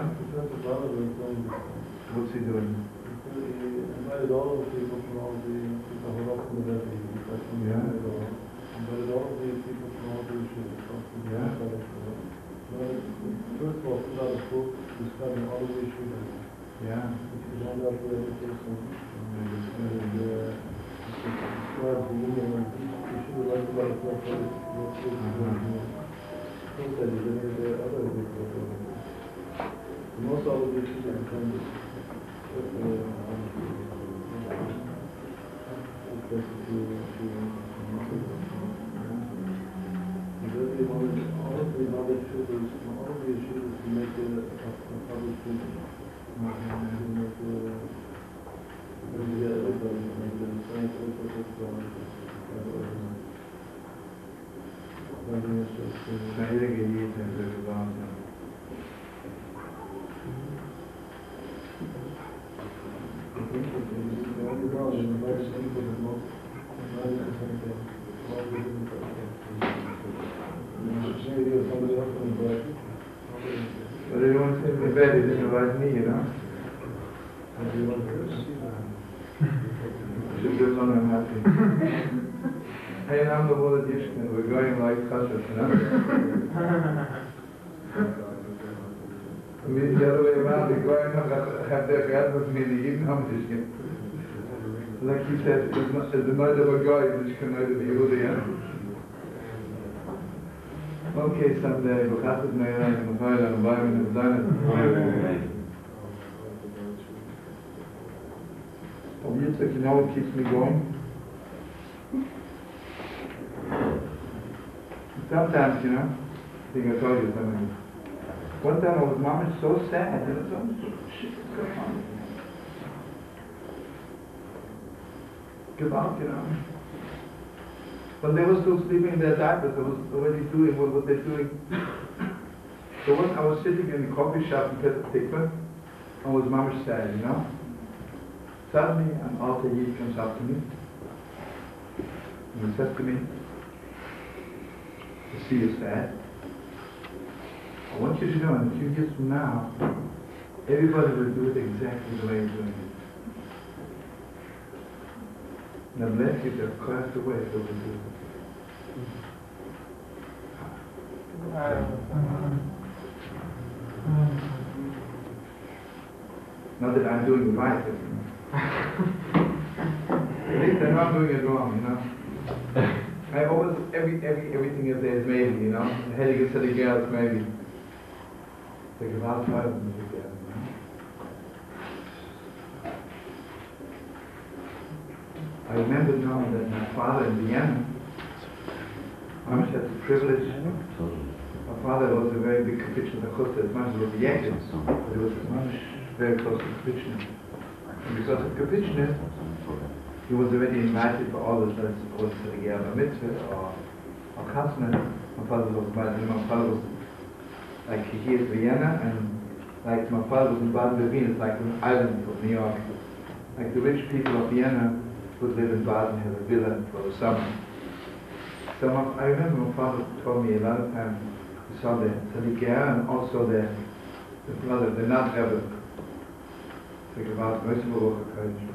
What's he doing?
He invited all of the people from all the people who are from the Rebbe.
Yeah.
Invited all of the people from all the issues.
Yeah.
First of all, put out a book describing all of the issues.
Yeah.
It's one out for education. And uh, describes the union and you should have liked about it more for it. What's it? Don't tell you, then there are other people. Most all of the issues are kind of all of the knowledge shooters, all of the issues to make a, a, a public thing. To make a, maybe everybody, maybe the science also takes going.
But they don't say me bad, they didn't invite me, you know? Should do something I'm happy. Hey, I'm the Walla Dishkin, we're going like Chashat, you know? I mean, the other way around, we're going to have their God with me in the evening, I'm Dishkin. Like he said, it's not the night of a guy, which can neither be Yehuda. Okay, someday, but that's my life, and my and my and my Oh, you think you know what keeps me going? Sometimes, you know, I think I told you something. One time I was, Mom is so sad, you know, so shit is going on. Give up, you know. When they were still sleeping in their diapers, I was already doing what, what they're doing. So when I was sitting in the coffee shop in Petah Tikva, I was mamish sad, you know. Suddenly, an alter Yid comes up to me, and he says to me, I see you're sad. I want you to know, in a few years from now, everybody will do it exactly the way you're doing it. And unless you have crossed away, so we do. Not that I'm doing it right, but at least I know I'm doing it wrong, you know. I always, every, every, everything is there is maybe, you know. The Heilige said again, it's maybe. It's like about five of them together, you know. I remember now that my father in Vienna, I had the privilege. My father was a very big Kapitchner Chutz, as much as he was a Yankee, but he was much very close to Kapitchner. And because of Kapitchner, he was already invited for all the things supposed to the Gerber Mitzvah or, or Chasna. My father was invited, my father was like here in Vienna, and like my father was in Baden-Baden, it's like an island of New York. Like the rich people of Vienna would live in Baden, had a villa for the summer. So my, I remember my father told me a lot of times, he saw the Tzadikah and also the, the brother, the not Rebbe. Think about most of the work of courage.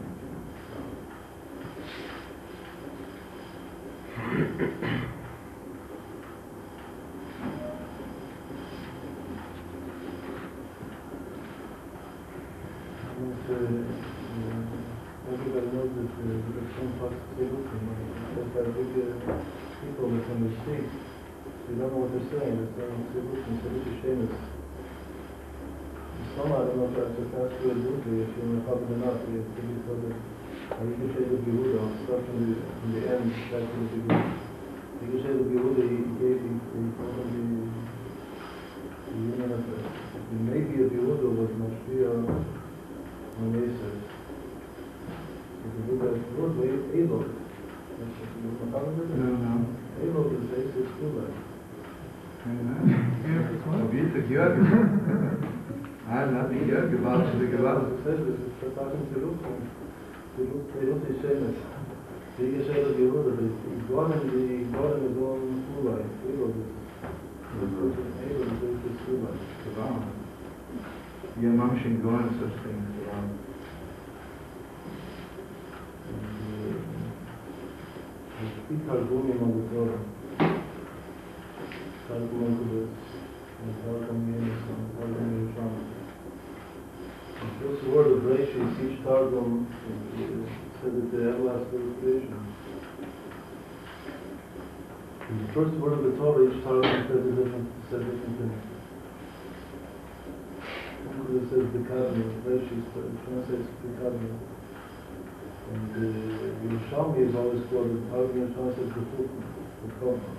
Everybody knows that uh, there are some parts of Tzedukah, that are big uh, people that can mistake. They don't know what they're saying. They're saying Tzedukah, Tzedukah Shemus. Some I don't know if that's a fast way to do it, if you're in a public or not, you think it's other. And you can say the Yehuda, I'll start from the, from the end, back to the beginning. You can say the Yehuda, he gave, he, he told him the, the union of the, the maybe of Yehuda was Mashpia on Yisrael. So the Buddha is the word, Elov. That's what you know, how is it?
No, no.
Elov is Yisrael Skula.
Wie ist der Georg? Ah, hat die Georg gewartet, die gewartet.
Das ist das Vertragen zu Luft. Die Luft, die Luft ist schön. Die Geschichte die Ruhe, die Gornen, die Gornen ist so ein Skula. Elov ist Elov ist Yisrael Skula.
Wow. Your mom should go on such things. Wow.
I Targumim on the Torah. Targum Kudos, and Targum Yenis, and Targum Yerushan. The first word of Rashis, each Targum said that the everlasting creation. And the first word of the Torah, each Targum said a different, said different things. It says the Kadmon, Rashis translates the Kadmon. And the Yerushalmi is always called the Targum Yerushalmi says the Chukma, the Chukma.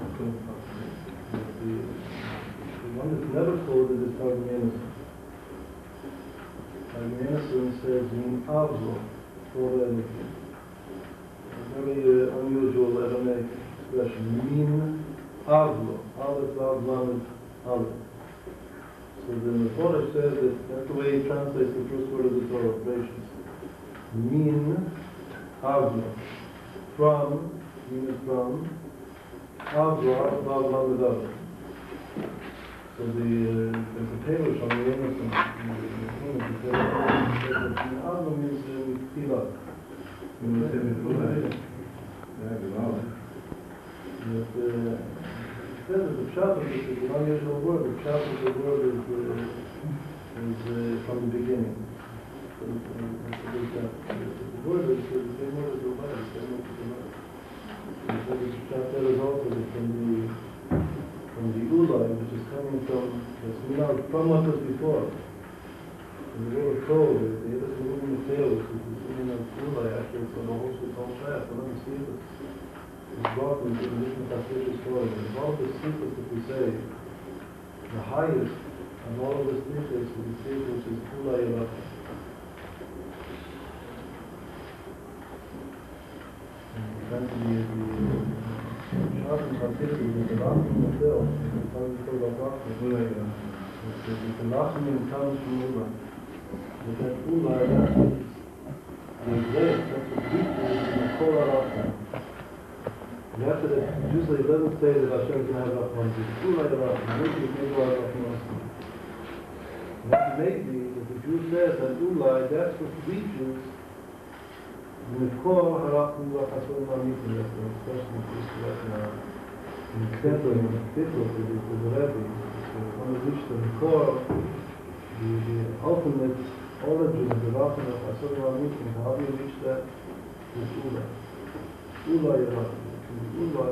The, the one that's never quoted is Targum Yonasan. Targum Yonasan says in Avlo, Torah Elohim. A very uh, unusual Aramaic expression. Min Avlo, Aleph, Vav, Lamed, Aleph. So then the Torah says that that's the way he translates the first word of the Torah, Bereshis. Min Avlo, from, min is from, Avlo, Vav, Lamed, Aleph. So the uh, there's a Perush on the Yonasan, the Avlo means Tila.
You must have been full of it. Yeah, wow.
But uh, it says that the Pshat, which is an unusual word, the Pshat of the word is, uh, is uh, from the beginning. So, uh, that's a big Pshat. The word is uh, the same word as the Levite, the same word as the Levite. And so the Pshat there is also that from the from the Ulai, which is coming from that's Minal, from what was before. And the word Kol, the Yiddish moving the tail, which is the meaning of Ulai, actually it's on the whole shit, whole Shayach, but let me see this. It's brought in the different Hasidic stories. And all the secrets that we say, the highest of all of the secrets is the secret which is Ulai Yerachim. And then the Shabbat Hasidic is the Rachim itself, the time we call the Rachim, Ulai Yerachim. The Rachim comes from Ulai. But that Ulai, the exist, that's what we do, is the Kol HaRachim. And after that, usually it doesn't say that Hashem can have Rahman. It's Ulai Rahman. Maybe it may go out Rahman. And that maybe, that the Jew says that Ulai, that's what we Jews, Mikor HaRachim V'Chasor Ma'amitim, that's the expression of this right now. In the temple, in the title of the Rebbe, one of which the Mikor, the, the ultimate origin of the Rahman V'Chasor Ma'amitim, how do you reach that? With Ulai. Ulai Rahman. The word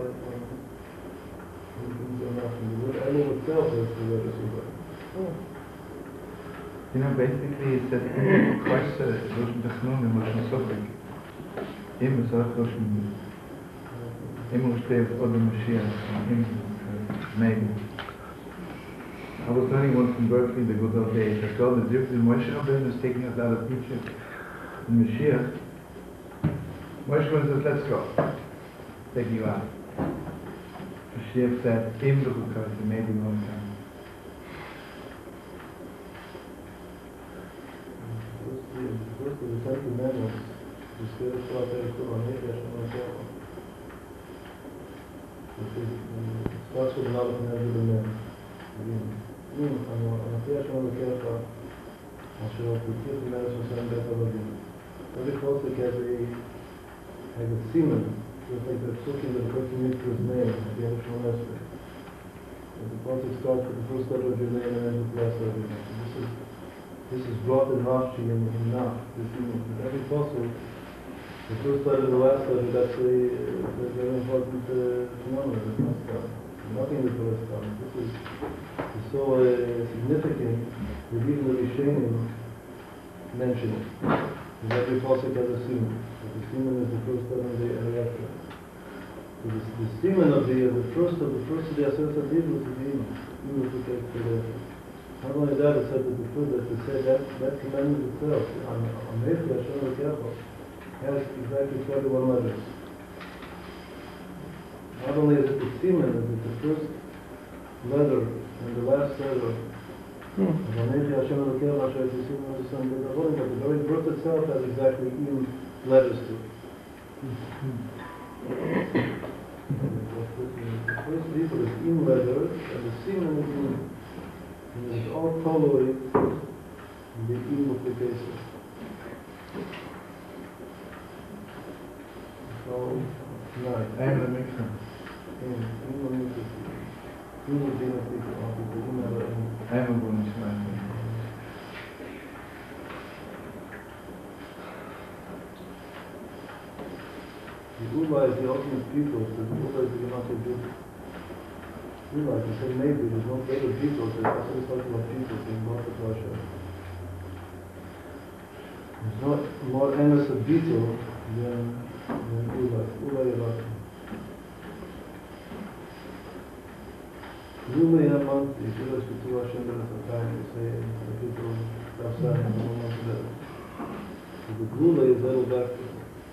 Elu itself is the word Ulai.
You know, basically it's that in Christ, Rosh Hashanah, and Rosh Hashanah, Im is auch Rosh Hashanah. Im Rosh Hashanah, Odom Mashiach, Im, maybe. I was learning once in Berkeley in the good old days. I told the difference in Moshe Rabbeinu is taking us out of Egypt. In Mashiach, Moshe Rabbeinu says, let's go. Take you out. Mashiach said, Im Ruchukah, he made him one time.
First of the Ten Commandments, the Sfira Shabbat Erekhul, Amir Yashem Erekhul. It starts with an Aleph and ends with a Mem. Amir Yashem Erekhul, Asher Al-Tikir, Meres Hashem Bet Avodim. Every pasuk has a has a siman, just like the psukim that a person used for his name at the end of Shemona Esrei. The pasuk starts with the first letter of your name and ends with the last letter of your name. This is this is brought in Rashi and in Nach. This siman. Every pasuk, the first letter and the last letter, that's a, a very important uh, phenomenon. It's not starting. Nothing in the Torah is starting. This is, is so uh, significant that even the Rishonim mention it. And every pasuk has a siman. The siman is the first letter of the Ariyatra. So the, the siman of the the first of the first of the Aseret HaDibros is the iman. Iman is the the Not only that, it said that the food that they said that that commandment itself on on Mefi Hashem Elokecha has exactly twenty-one letters. Not only is it the siman, is it the first letter and the last letter. But the very birth itself has exactly in letters to it. The first people is in letters, and the siman is in. And it's all following the in multiplication. So, nine.
And the mixer.
In, in the mixer. In the dinner people, in the in.
I haven't gone to my
The Ula is the ultimate people, so the Ula is the Yonah people. Ula, you say maybe, there's no greater people, there's also the talking of people being brought to Hashem. There's not more emes of Bito than, than Ula. Ula Yonah. Ula Yonah, if you listen to Hashem at the time, you say, the people outside and no one together. The Gula is a little backwards.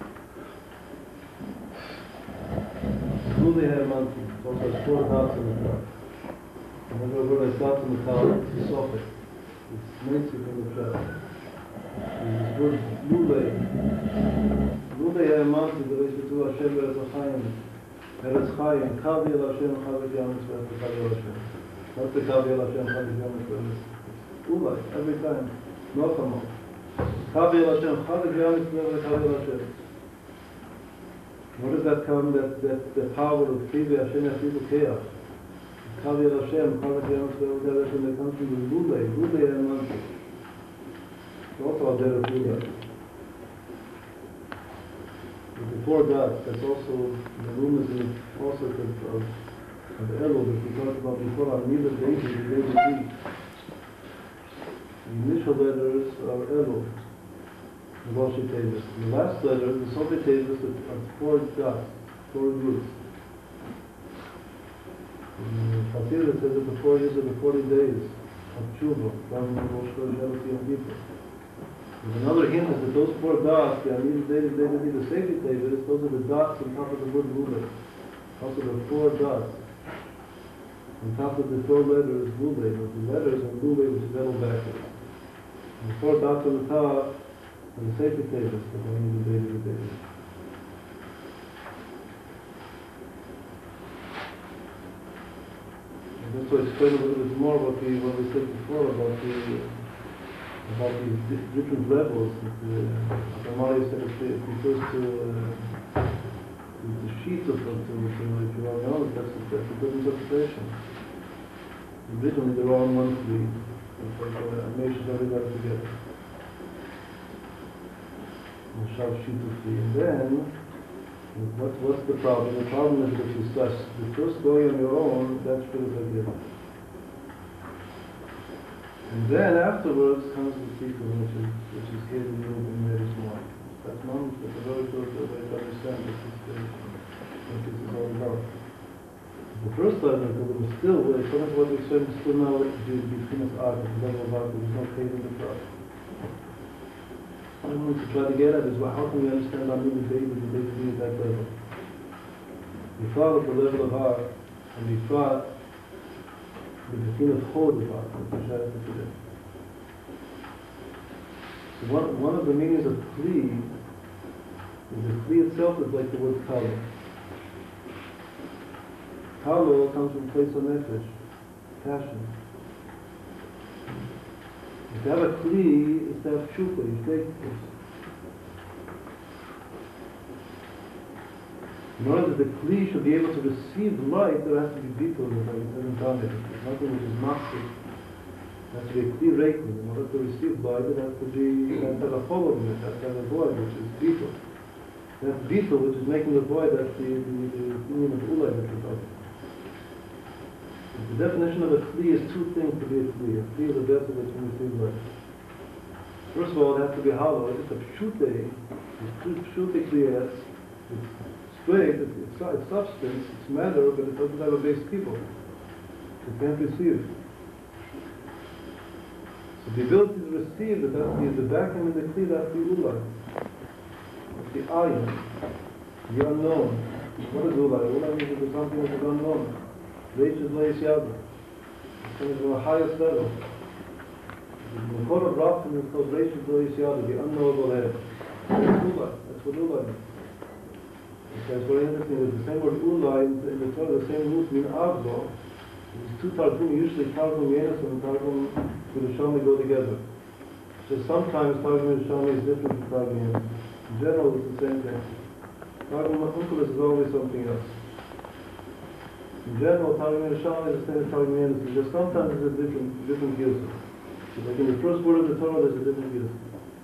Gula Hermanti. It also has four dots in the top. Whenever a word has dots in the top, it's a suffix. It's Netzi from the trap. And this word Lule, Lule Hermanti, the way to Hashem Eretz Chaim, Eretz Chaim, Kavi El Hashem, Chavi El Hashem, Kavi El Hashem. Not the Kavi El Hashem, Chavi El Hashem. Lule, every time. No come on. Kavi El Hashem, Chavi El Hashem, Kavi El Hashem. Where does that come, that, that the power of Krivi Hashem Yafidu Keach? Kavi El Hashem, Kavi El Hashem, that comes from the Lule, Lule Hermanti. It's also a better Lule. With the four dots, that's also, the room is in also of, of, of Elul, that we talked about before, on neither David, the David D. The initial letters are Elul. The Rosh Tevis. The last letter, the Sofi Tevis, are four dots, four groups. In Chassidus it says that the four years are the forty days of Tshuva, from Rosh Chodesh Elul Yom Kippur. Another hint is that those four dots, the Amid David, David, the Sofi Tevis, those are the dots on top of the word Lule. Also the four dots. On top of the four letters, Lule, but the letters are Lule, which is Elul backwards. And the four dots on the top, and the safety tables, the one in the daily daily. And just to explain a little bit more what we what we said before about the about these di- different levels. That the Amari said it refers to uh, the sheets of them. To, to if you are honest, that's that's a good interpretation. Originally, they're all monthly. It's like a nation everybody together. The sharp sheet of three. And then, what, what's the problem? The problem is that if you start the first going on your own, that's pretty good. And then afterwards comes the sequel, which is which is given you in very small. That's one that's a very short way to understand what this, what this is all about. The first letter, because it was still, according to what we said, still now between us art, the level of art, there was no cave in the front. What I wanted to try to get at is, well, how can we understand our moving David and David being at that level? We thought at the level of art, and we thought the beginning of Chod of art, which we shared today. So one, one of the meanings of Kli The Kli itself is like the word Kalo. Kalo comes from place of nefesh, passion. To have a Kli is to have shuka, you take this. In order that the Kli should be able to receive light, there has to be bittul, like it says in Talmud. There's nothing which is massive. There has to be a Kli reikum. In order to receive light, it has to be, it has to have a hole in it, it has to have a void, which is bittul. That bittul, which is making the void, that's the, the, the union of ulay that we're talking. The definition of a Kli is two things to be a Kli. A Kli is a vessel that can receive light. First of all, it has to be hollow. It's a pshute, it's two pshute kliyas. It's straight, it's, it's, it's substance, it's matter, but it doesn't have a base people. It can't receive. So the ability to receive, that has to be the vacuum in the Kli, that's the ulay. It's the ayin, the unknown. What is ulay? Ulay means that there's something that is unknown. Reish is leis yada. It's coming from the highest level. The Makor of Rafim is called Reish is leis yada, the unknowable head. That's ulay. That's what ulay is. It's very interesting that the same word ulay in the Torah, the same root mean avlo. These two targum, usually targum yenis and targum Yerushalmi go together. So sometimes targum Yerushalmi is different from targum yenis. In general, it's the same thing. Targum Unkelos is always something else. In general, targum Yerushalmi is the same as targum yenis. It's just sometimes it's a different, different gilsa. So like in the first word of the Torah, there's a different gilsa.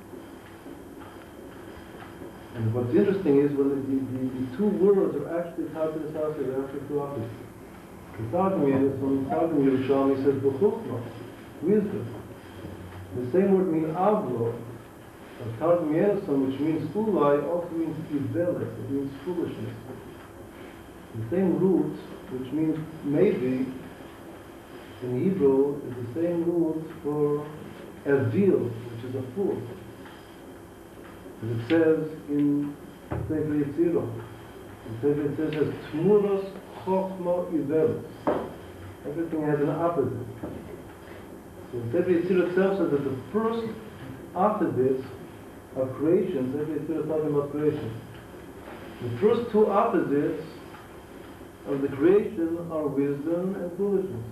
And what's interesting is when the, the, the, the two words are actually Targum Yerushalmi, they're actually two opposites. The Targum Yenis, when Targum Yerushalmi says B'chukma, wisdom. The same word means Avlo. Targum Yenis, which means Ulai, also means Ivelet, it means foolishness. The same root, which means maybe, in Hebrew, is the same root for Evil, which is a fool. As it says in Sefer Yetzirah. In Sefer Yetzirah it says, Tmuros Chochma Ivelis. Everything has an opposite. So in Sefer Yetzirah itself says that the first opposites of creation, Sefer Yetzirah is talking about creation. The first two opposites of the creation are wisdom and foolishness.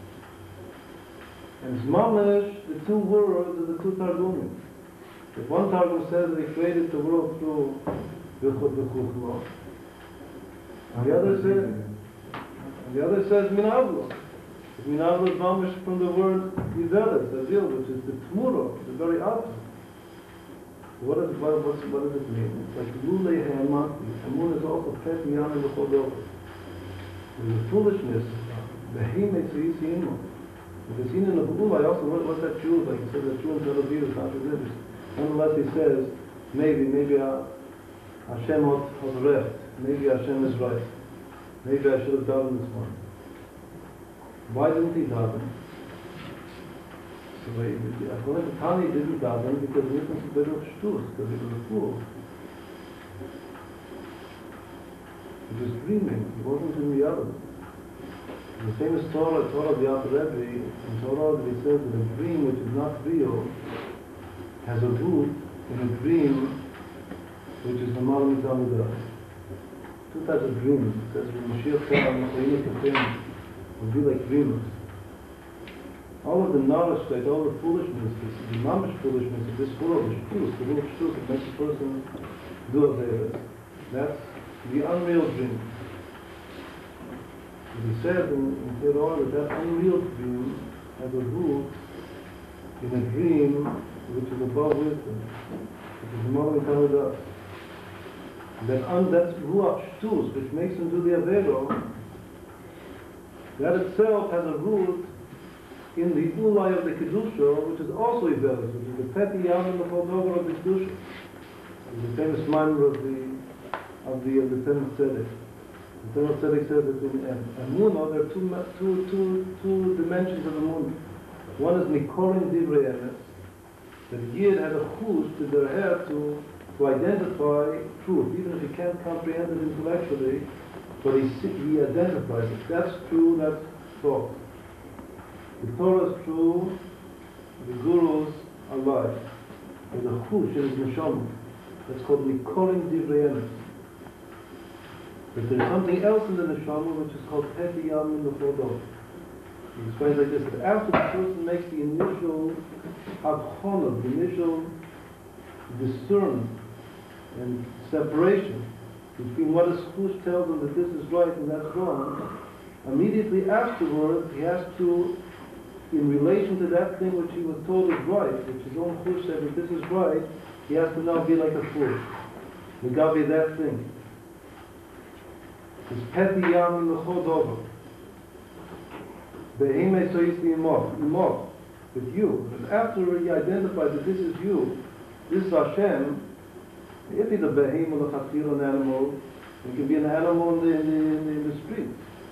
And Zmamish, the two words are the two Targumim. If one Targum says that he created the world through B'chut B'chukma, and the other says, and the other says Minavlo. Minavlo is mamish from the word Yivelis, Azil, which is the Tmuro, the very opposite. What, is, what, what's, what does it mean? It's like Lulei Ha'amati. Amun is also Pet Miyana B'chodol. There's a foolishness, the Himei Tziyisiimo. Because in the Ulai also, what, what's that Jew? Like he said, that Jew in Tel Aviv is not as Nonetheless, he says, maybe, maybe uh, Hashem has recht. Maybe Hashem is right. Maybe I should have done this one. Why didn't he daven? So, according to Tani, he didn't daven because he was a bit of shtus, because he was a fool. He was dreaming. He wasn't in reality. The famous Torah, Torah of the Alter Rebbe, in Torah, he says that a dream which is not real has a root in a dream which is the Malam Mitzvah. Two types of dreams. It says when Mashiach comes, will be like dreamers. All of the knowledge, like all the foolishness, the mamish foolishness of this world, the shtus, the world of shtus that makes a person do aveiros. That's the unreal dream. He said in, in Torah that that unreal dream has a root in a dream which is above wisdom, which is the moment of us. That un, that's ruach shtus, which makes him do the avero. That itself has a root in the ulay of the kedusha, which is also ivelis, which is the petty yam and the holdover of the kedusha. The famous member of the of the of the Temet Tzedek. The Temet Tzedek says that in Emunah there are two, two, two, two dimensions of Emunah. One is Nikorin Divrei Emes, that Yid has a chush to their head to, to identify truth, even if he can't comprehend it intellectually, but he, he identifies it. That's true, that's false. The Torah is true, the gurus are lies. There's a chush in his neshama. That's called Nikolim Divrei Emes. But there's something else in the neshama which is called Peti Yamin L'Chodov. He explains like this, that after the person makes the initial abchona, the initial discernment and separation between what his chush tells him that this is right and that's wrong, immediately afterwards he has to, in relation to that thing which he was told is right, which his own chush said that this is right, he has to now be like a fool. Megabe that thing. It's Peti Yamin L'Chodov. Behime so is the imov, imov, with you. And after he identified that this is you, this is Hashem, if he's a behemoth or a chatzir, an animal, it can be an animal in the, in the, in the, in the street.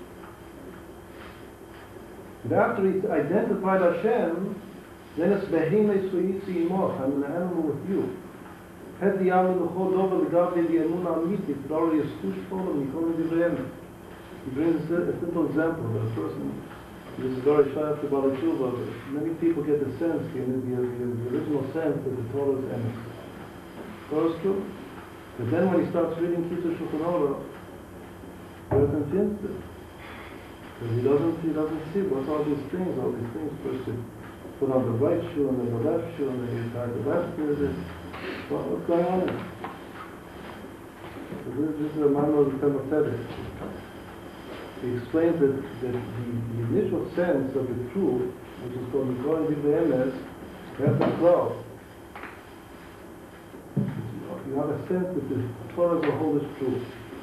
And after he's identified Hashem, then it's behime so is the imov, I'm an animal with you. Pet the yamin l'chod over the gabi the emunah amiti, it's already a stush column, you call it Divrei Emes. He brings a, a simple example that a person, this is very shy to Baal Tshuva, but many people get the sense, the, the, the, the original sense that the Torah is Emes. Torah is true. But then when he starts reading Kitzur Shulchan Aruch, they're convinced it. Because he doesn't, he doesn't see what's all these things, all these things. First you put on the right shoe and then the left shoe and then you tie the left shoe. What, what's going on here? So this, this is a man of the Tzemach Tzedek. He explains that, that the, the initial sense of the truth, which is called Nikolim Divrei Emes, that's a cloud. You have a sense that the Torah as a whole is true.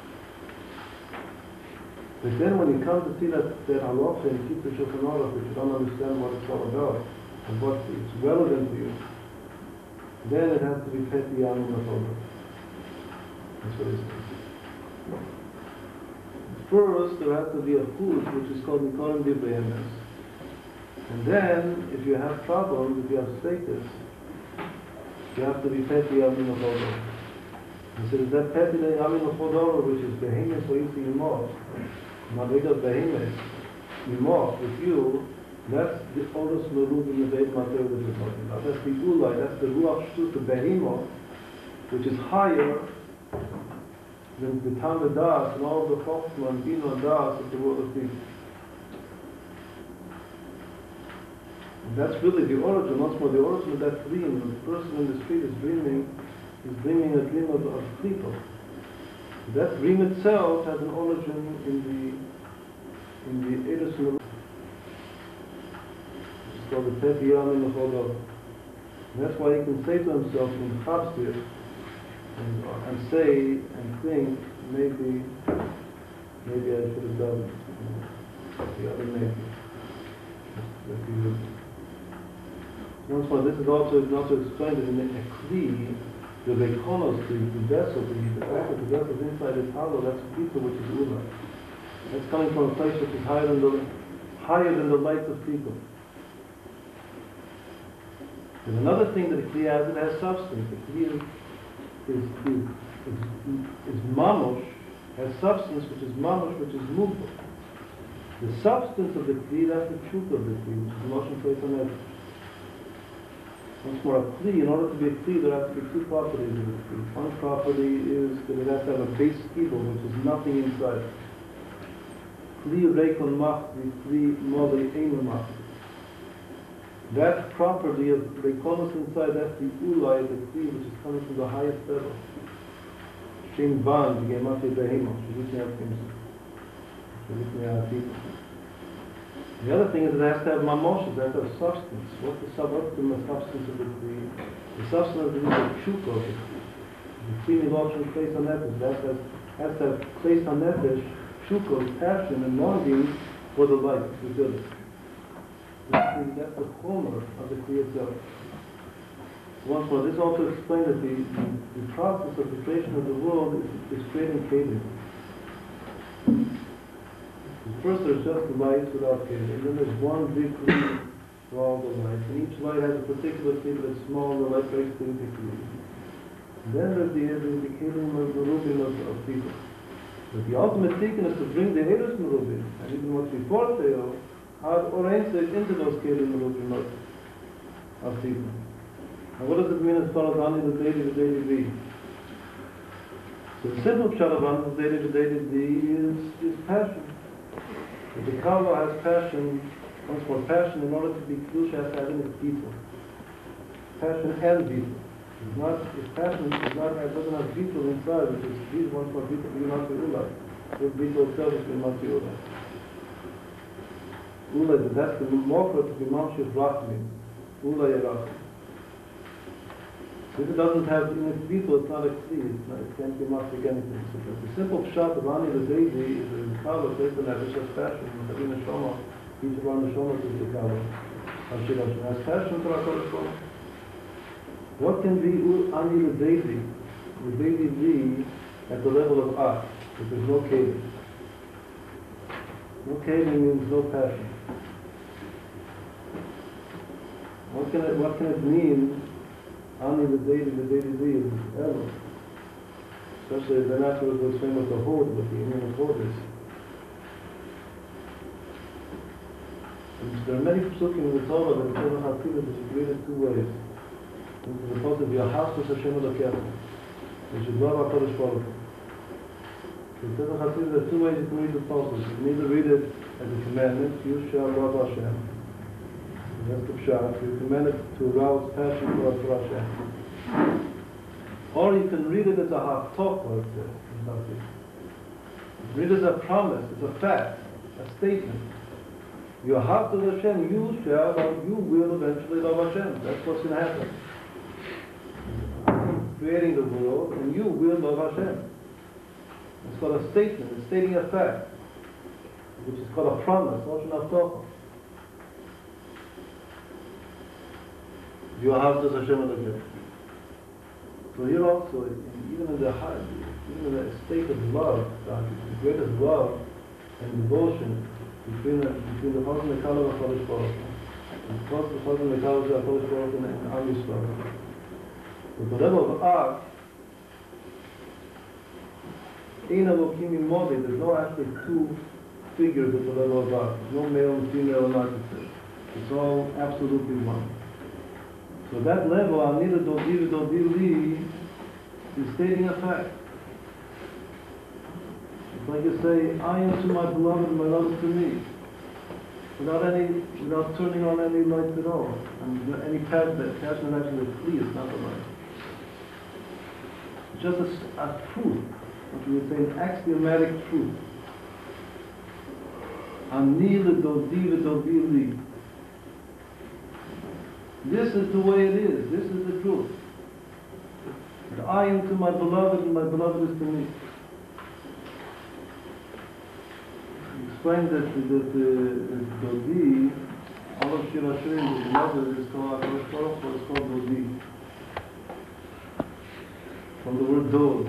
But then when you come to see that, that halacha in Kitzur Shulchan Aruch, that you don't understand what it's all about, and what is relevant to you, then it has to be Peti Yamin L'Chodov. That's what it says. First, there has to be a food which is called Nikolim Divrei Emes. And then, if you have problems, if you have status, you have to be Peti Yamin L'Chodov. He says that Peti Yamin L'Chodov, which is Behemoth or Yisi Yimov, Madrigal Behemoth, Yimov, with you, that's the Oros Merub in the Beit Mater which we're talking about. That's the Ulai, that's the Ruach Shtut, the Behemoth, which is higher than the Tam Das and all the Chokhmah and Bina and Das of the world of people. And that's really the origin, once more the origin of that dream. When the person in the street is dreaming, he's dreaming a dream of, of people. That dream itself has an origin in the in the Eres Merub. It's called the Peti Yamin L'Chodov. That's why he can say to himself in Chafsir, and, and say and think, maybe maybe I should have done the other maybe. That he would. Once more, this is also also explained in a Kli, the Rekonos, the, the vessel, the, the fact that the vessel is inside its hollow, that's people which is Ula. That's coming from a place which is higher than the higher than the lights of people. There's another thing that a Kli has, it has substance. The Kli is is is, is, is mamosh, has substance which is mamosh, which is movable. The substance of the Kli, that's the truth of the Kli, which is motion place on earth. Once more, a Kli, in order to be a Kli, there has to be two properties of the Kli. One property is that it has to have a base evil, which is nothing inside. Kli reikon mach, the Kli moli einu mach. That property of reikonos inside, that's the ulai, the Kli, which is coming from the highest level. Shin van, the Gemati Behemoth, Shivitni Atimsa. Shivitni Atimsa. The other thing is it has to have mamoshes, it has to have substance. What's the suboptimal substance of the Kli? The substance of the Kli is shuko. The Kli Miloshin Kleis HaNefesh. That has, has to have Kleis HaNefesh, shuko, passion and longing for the light, the good. That's the, that's the chomer of the Kli itself. Once more, this also explains that the, the, the process of the creation of the world is, is creating Kelim. First there's just the lights without Kelim, and then there's one big Kli for all the lights, and each light has a particular Kli that's small, and the light breaks through the Kli. Then there's the, the, the Kelim of the Rubin of, of people. But the ultimate tikkun is to bring the Eres Merubin, and even what's before Theo, are oriented into those Kelim Merubin of, of people. And what does it mean as far as only the daily, the daily be? So the simple pshat of Ani L'Deidi V'Deidi Li is, is passion. The Kala has passion, once more passion, in order to be Kedusha has to have in its Bittul. Passion and Bittul. It's not, if passion is not, it doesn't have Bittul inside, which is Bittul, once more Bittul, you not to Ula. So Bittul itself is not to Ula. Ula, that's the Mokra to be Mamshir Rachmi. Ula Yerachmi. If it doesn't have in its Bittul, it's not a Kli, it's not, it can't be Mamshir anything. So the simple pshat of Ani L'Deidi is the Kala, based on that, which has passion, the Chavina Shoma, each of our Neshomas is the Kala. Hashir Hashem has passion for our Kodesh. What can be Ani L'Deidi, L'Deidi Li, at the level of Ak, if there's no caving? No caving means no passion. What can it, what can it mean, Ani L'Deidi, L'Deidi Li, is ever? Especially then afterwards we'll explain what the Hod, what the meaning of Hod is. And there are many psukim in the Torah that the Torah HaTzilut is created two ways. This is supposed to be a house to Hashem Elokecha, which is love HaKadosh Baruch Hu. So the Torah HaTzilut, there are two ways you can read the Torah. You can either read it as a commandment, you shall love Hashem. That's the pshat. You're commanded to arouse passion for Hashem. Or you can read it as a haftorah, it says. Read it as a promise, it's a fact, a statement. You have to Hashem, you shall, you will eventually love Hashem. That's what's going to happen. Creating the world, and you will love Hashem. It's called a statement, it's stating a fact, which is called a promise, not an haftorah. You have to Hashem again. So here also, even in the high, even in the state of love, the greatest love and devotion between the between the husband and Kala of Kodesh Baruch Hu, the husband and Kala of Kodesh Baruch Hu and Am Yisrael. So the level of Ak, Ein Elokim Imodi, there's no actually two figures at the level of Ak. There's no male and female narcissist. It's all absolutely one. So that level, Ani L'Deidi V'Deidi Li, is stating a fact. It's like you say, I am to my beloved and my love is to me. Without any, without turning on any lights at all. And any passion, that passion is actually a plea, it's not a light. It's just a, a truth, what we would say an axiomatic truth. Ani L'Deidi V'Deidi Li. This is the way it is. This is the truth. That I am to my beloved and my beloved is to me. He explained that the Dodi, all of Shir Hashirim, the beloved is called HaKadosh Baruch Hu, it's called Dodi. From the word Dod.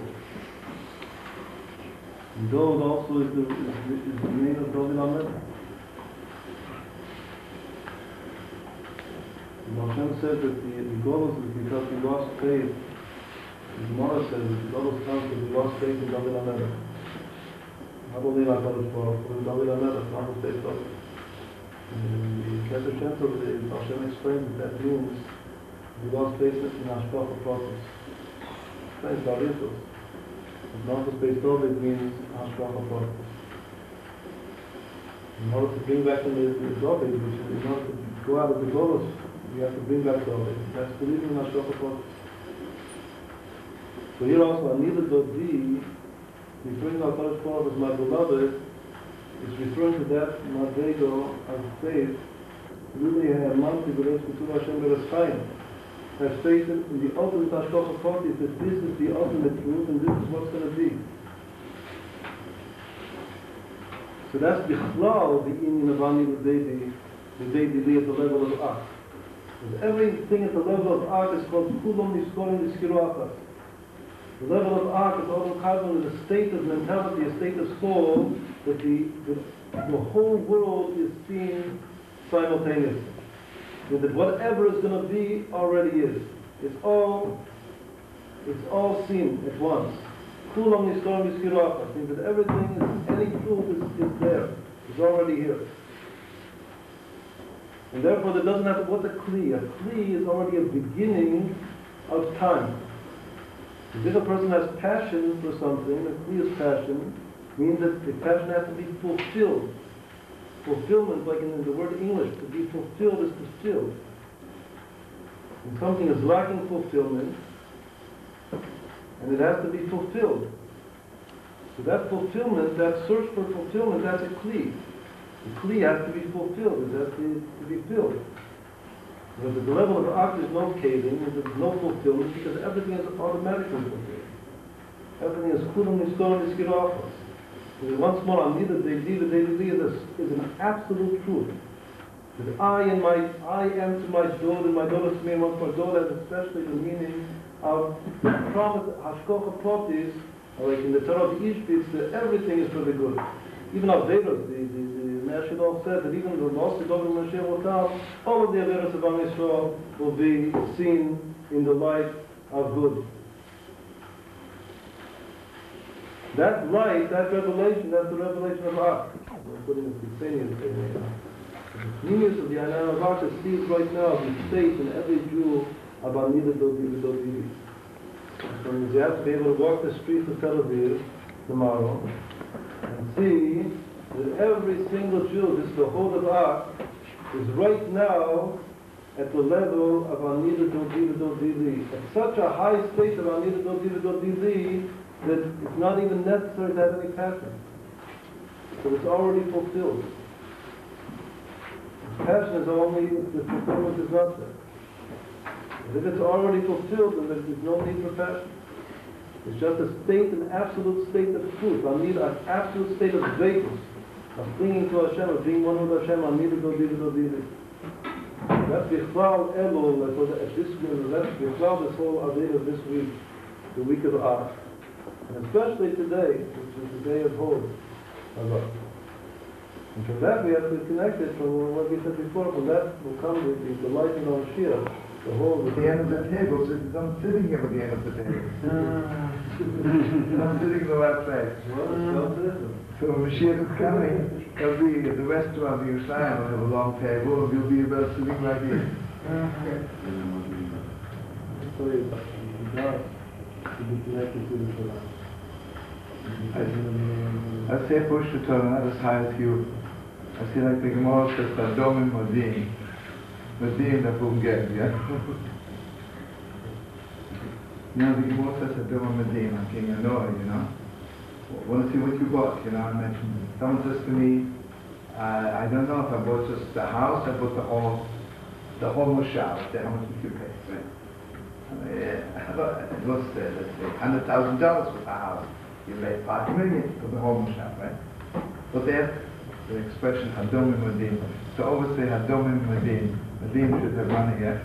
Dod also is the, is the, is the name of David HaMelech. Hashem said that the, the Golos is because he lost faith. The Gemara says that the Golos comes because he lost faith in David HaMelech. Not only in HaKadosh Baruch Hu, but in David HaMelech, not in faith of it. In the Keter Shem Tov, Hashem explains that that means he lost faith in Hashkach HaProtis. Explains Baritos. But not the faith of it means Hashkach HaProtis. In order to bring back in the David, which is in order to go out of the Golos, you have to bring back the David. That's believing in Hashkach HaProtis. So here also, Ani L'Deidi, referring to HaKadosh Baruch Hu as my beloved, is referring to that Madrego of faith, really Ha'amanti B'Reis K'tuv Hashem B'Reis Chaim. Has faith in the ultimate Hashkach HaProtis, that this is the ultimate truth and this is what's going to be. So that's the Bichlal, the Indian of Ani L'Deidi, L'Deidi Li at the level of Ak. Because everything at the level of Ak is called Kulom Niskorim Niskiruachas. The level of Ak is all carbon is a state of mentality, a state of soul that the, the, the whole world is seen simultaneously. That whatever is going to be already is. It's all, it's all seen at once. Kulom Niskorim Niskiruachas means that everything is, any truth is, is there, is already here. And therefore there doesn't have to, what's a Kli? A Kli is already a beginning of time. If a person has passion for something, a clear passion, means that the passion has to be fulfilled. Fulfillment, like in the word English, to be fulfilled is to fill. When something is lacking fulfillment, and it has to be fulfilled. So that fulfillment, that search for fulfillment, that's a kli. The kli has to be fulfilled, it has to, to be filled. But at the level of akt there's no caving, there's no fulfillment, because everything is automatically fulfilled. Everything is kulam nistor niskirachos. Once more, Amida Deidi Deidi is is an absolute truth. That I and my I am to my daughter, and my daughter to me, and once my daughter has especially the meaning of the promise Hashkocha Protis, like in the Torah of Ishbitz, that everything is for the good. Even Averos, the the the Meshadol said that even the most of Mashiach will come, all of the Averos of Am Yisrael will be seen in the light of good. That light, that revelation, that's the revelation of Ak. I'm putting it in the The genius of the Anan of Ak sees right now the state in every Jew of Amida Dodi Dodi. So you have to be able to walk the streets of Tel Aviv tomorrow and see that every single Jew, this is the whole of Ak, is right now at the level of Amida Dodi Dodi. At such a high state of Amida Dodi Dodi that it's not even necessary to have any passion. So it's already fulfilled. Passion is only if the fulfillment is not there. But if it's already fulfilled, then there's no need for passion. It's just a state, an absolute state of truth. I need an absolute state of vacuum, of clinging to Hashem, of being one with Hashem. I need to go, need to go, need to go. That's Bichlal Elul, that was at this week, that's Bichlal this whole idea of this week, the week of Ak. And especially today, which is the day of Hod, and from that we have to connect it from what we said before. From that will come the, the, the light in our Mashiach, the whole.
At the end of the table, I'm sitting here at the end of the table. I'm sitting in the last side. So when Mashiach is coming, there'll be the restaurant of Yerushalayim will have a long table, and you'll be about sitting right here.
So you to be connected to the Torah.
I say push the Torah not as high as you. I see like the Gemara says Adom and Modim. Modim that won't get, yeah? You know, the Gemara says Adom and Modim. I'm getting annoyed, you know? Want to see what you bought, you know? I mentioned, someone says to me, uh, I don't know if I bought just the house, I bought the whole, the whole Moshav. How much did you pay, right? Yeah, it was, uh, let's say, one hundred thousand dollars for the house. You made five million for the home shop, right? But there's the expression Hadom and Modim. So always say Hadom and Modim. Modim should have money, yeah?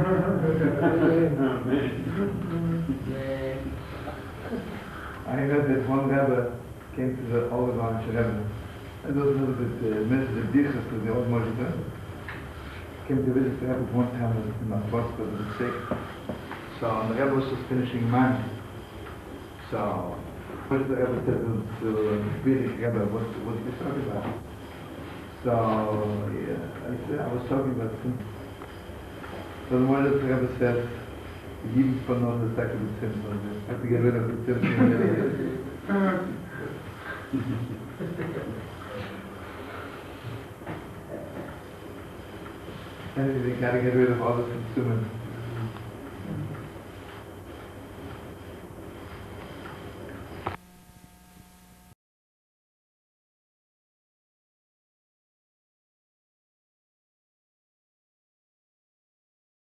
I heard that one Rebbe came to the old Lubavitcher Rebbe. It was a little bit uh, Mister Dichas to the old Moshe. Came to visit the Rebbe one time in my hospital, was sick. So the Rebbe was just finishing money. So first the Rebbe said to the British Rebbe, what what are you talking about? So yeah, I said I was talking about sin. So the one that the Rebbe said, even for not the second of sin, so I have to get rid of the sin. And you gotta get rid of all the consumers.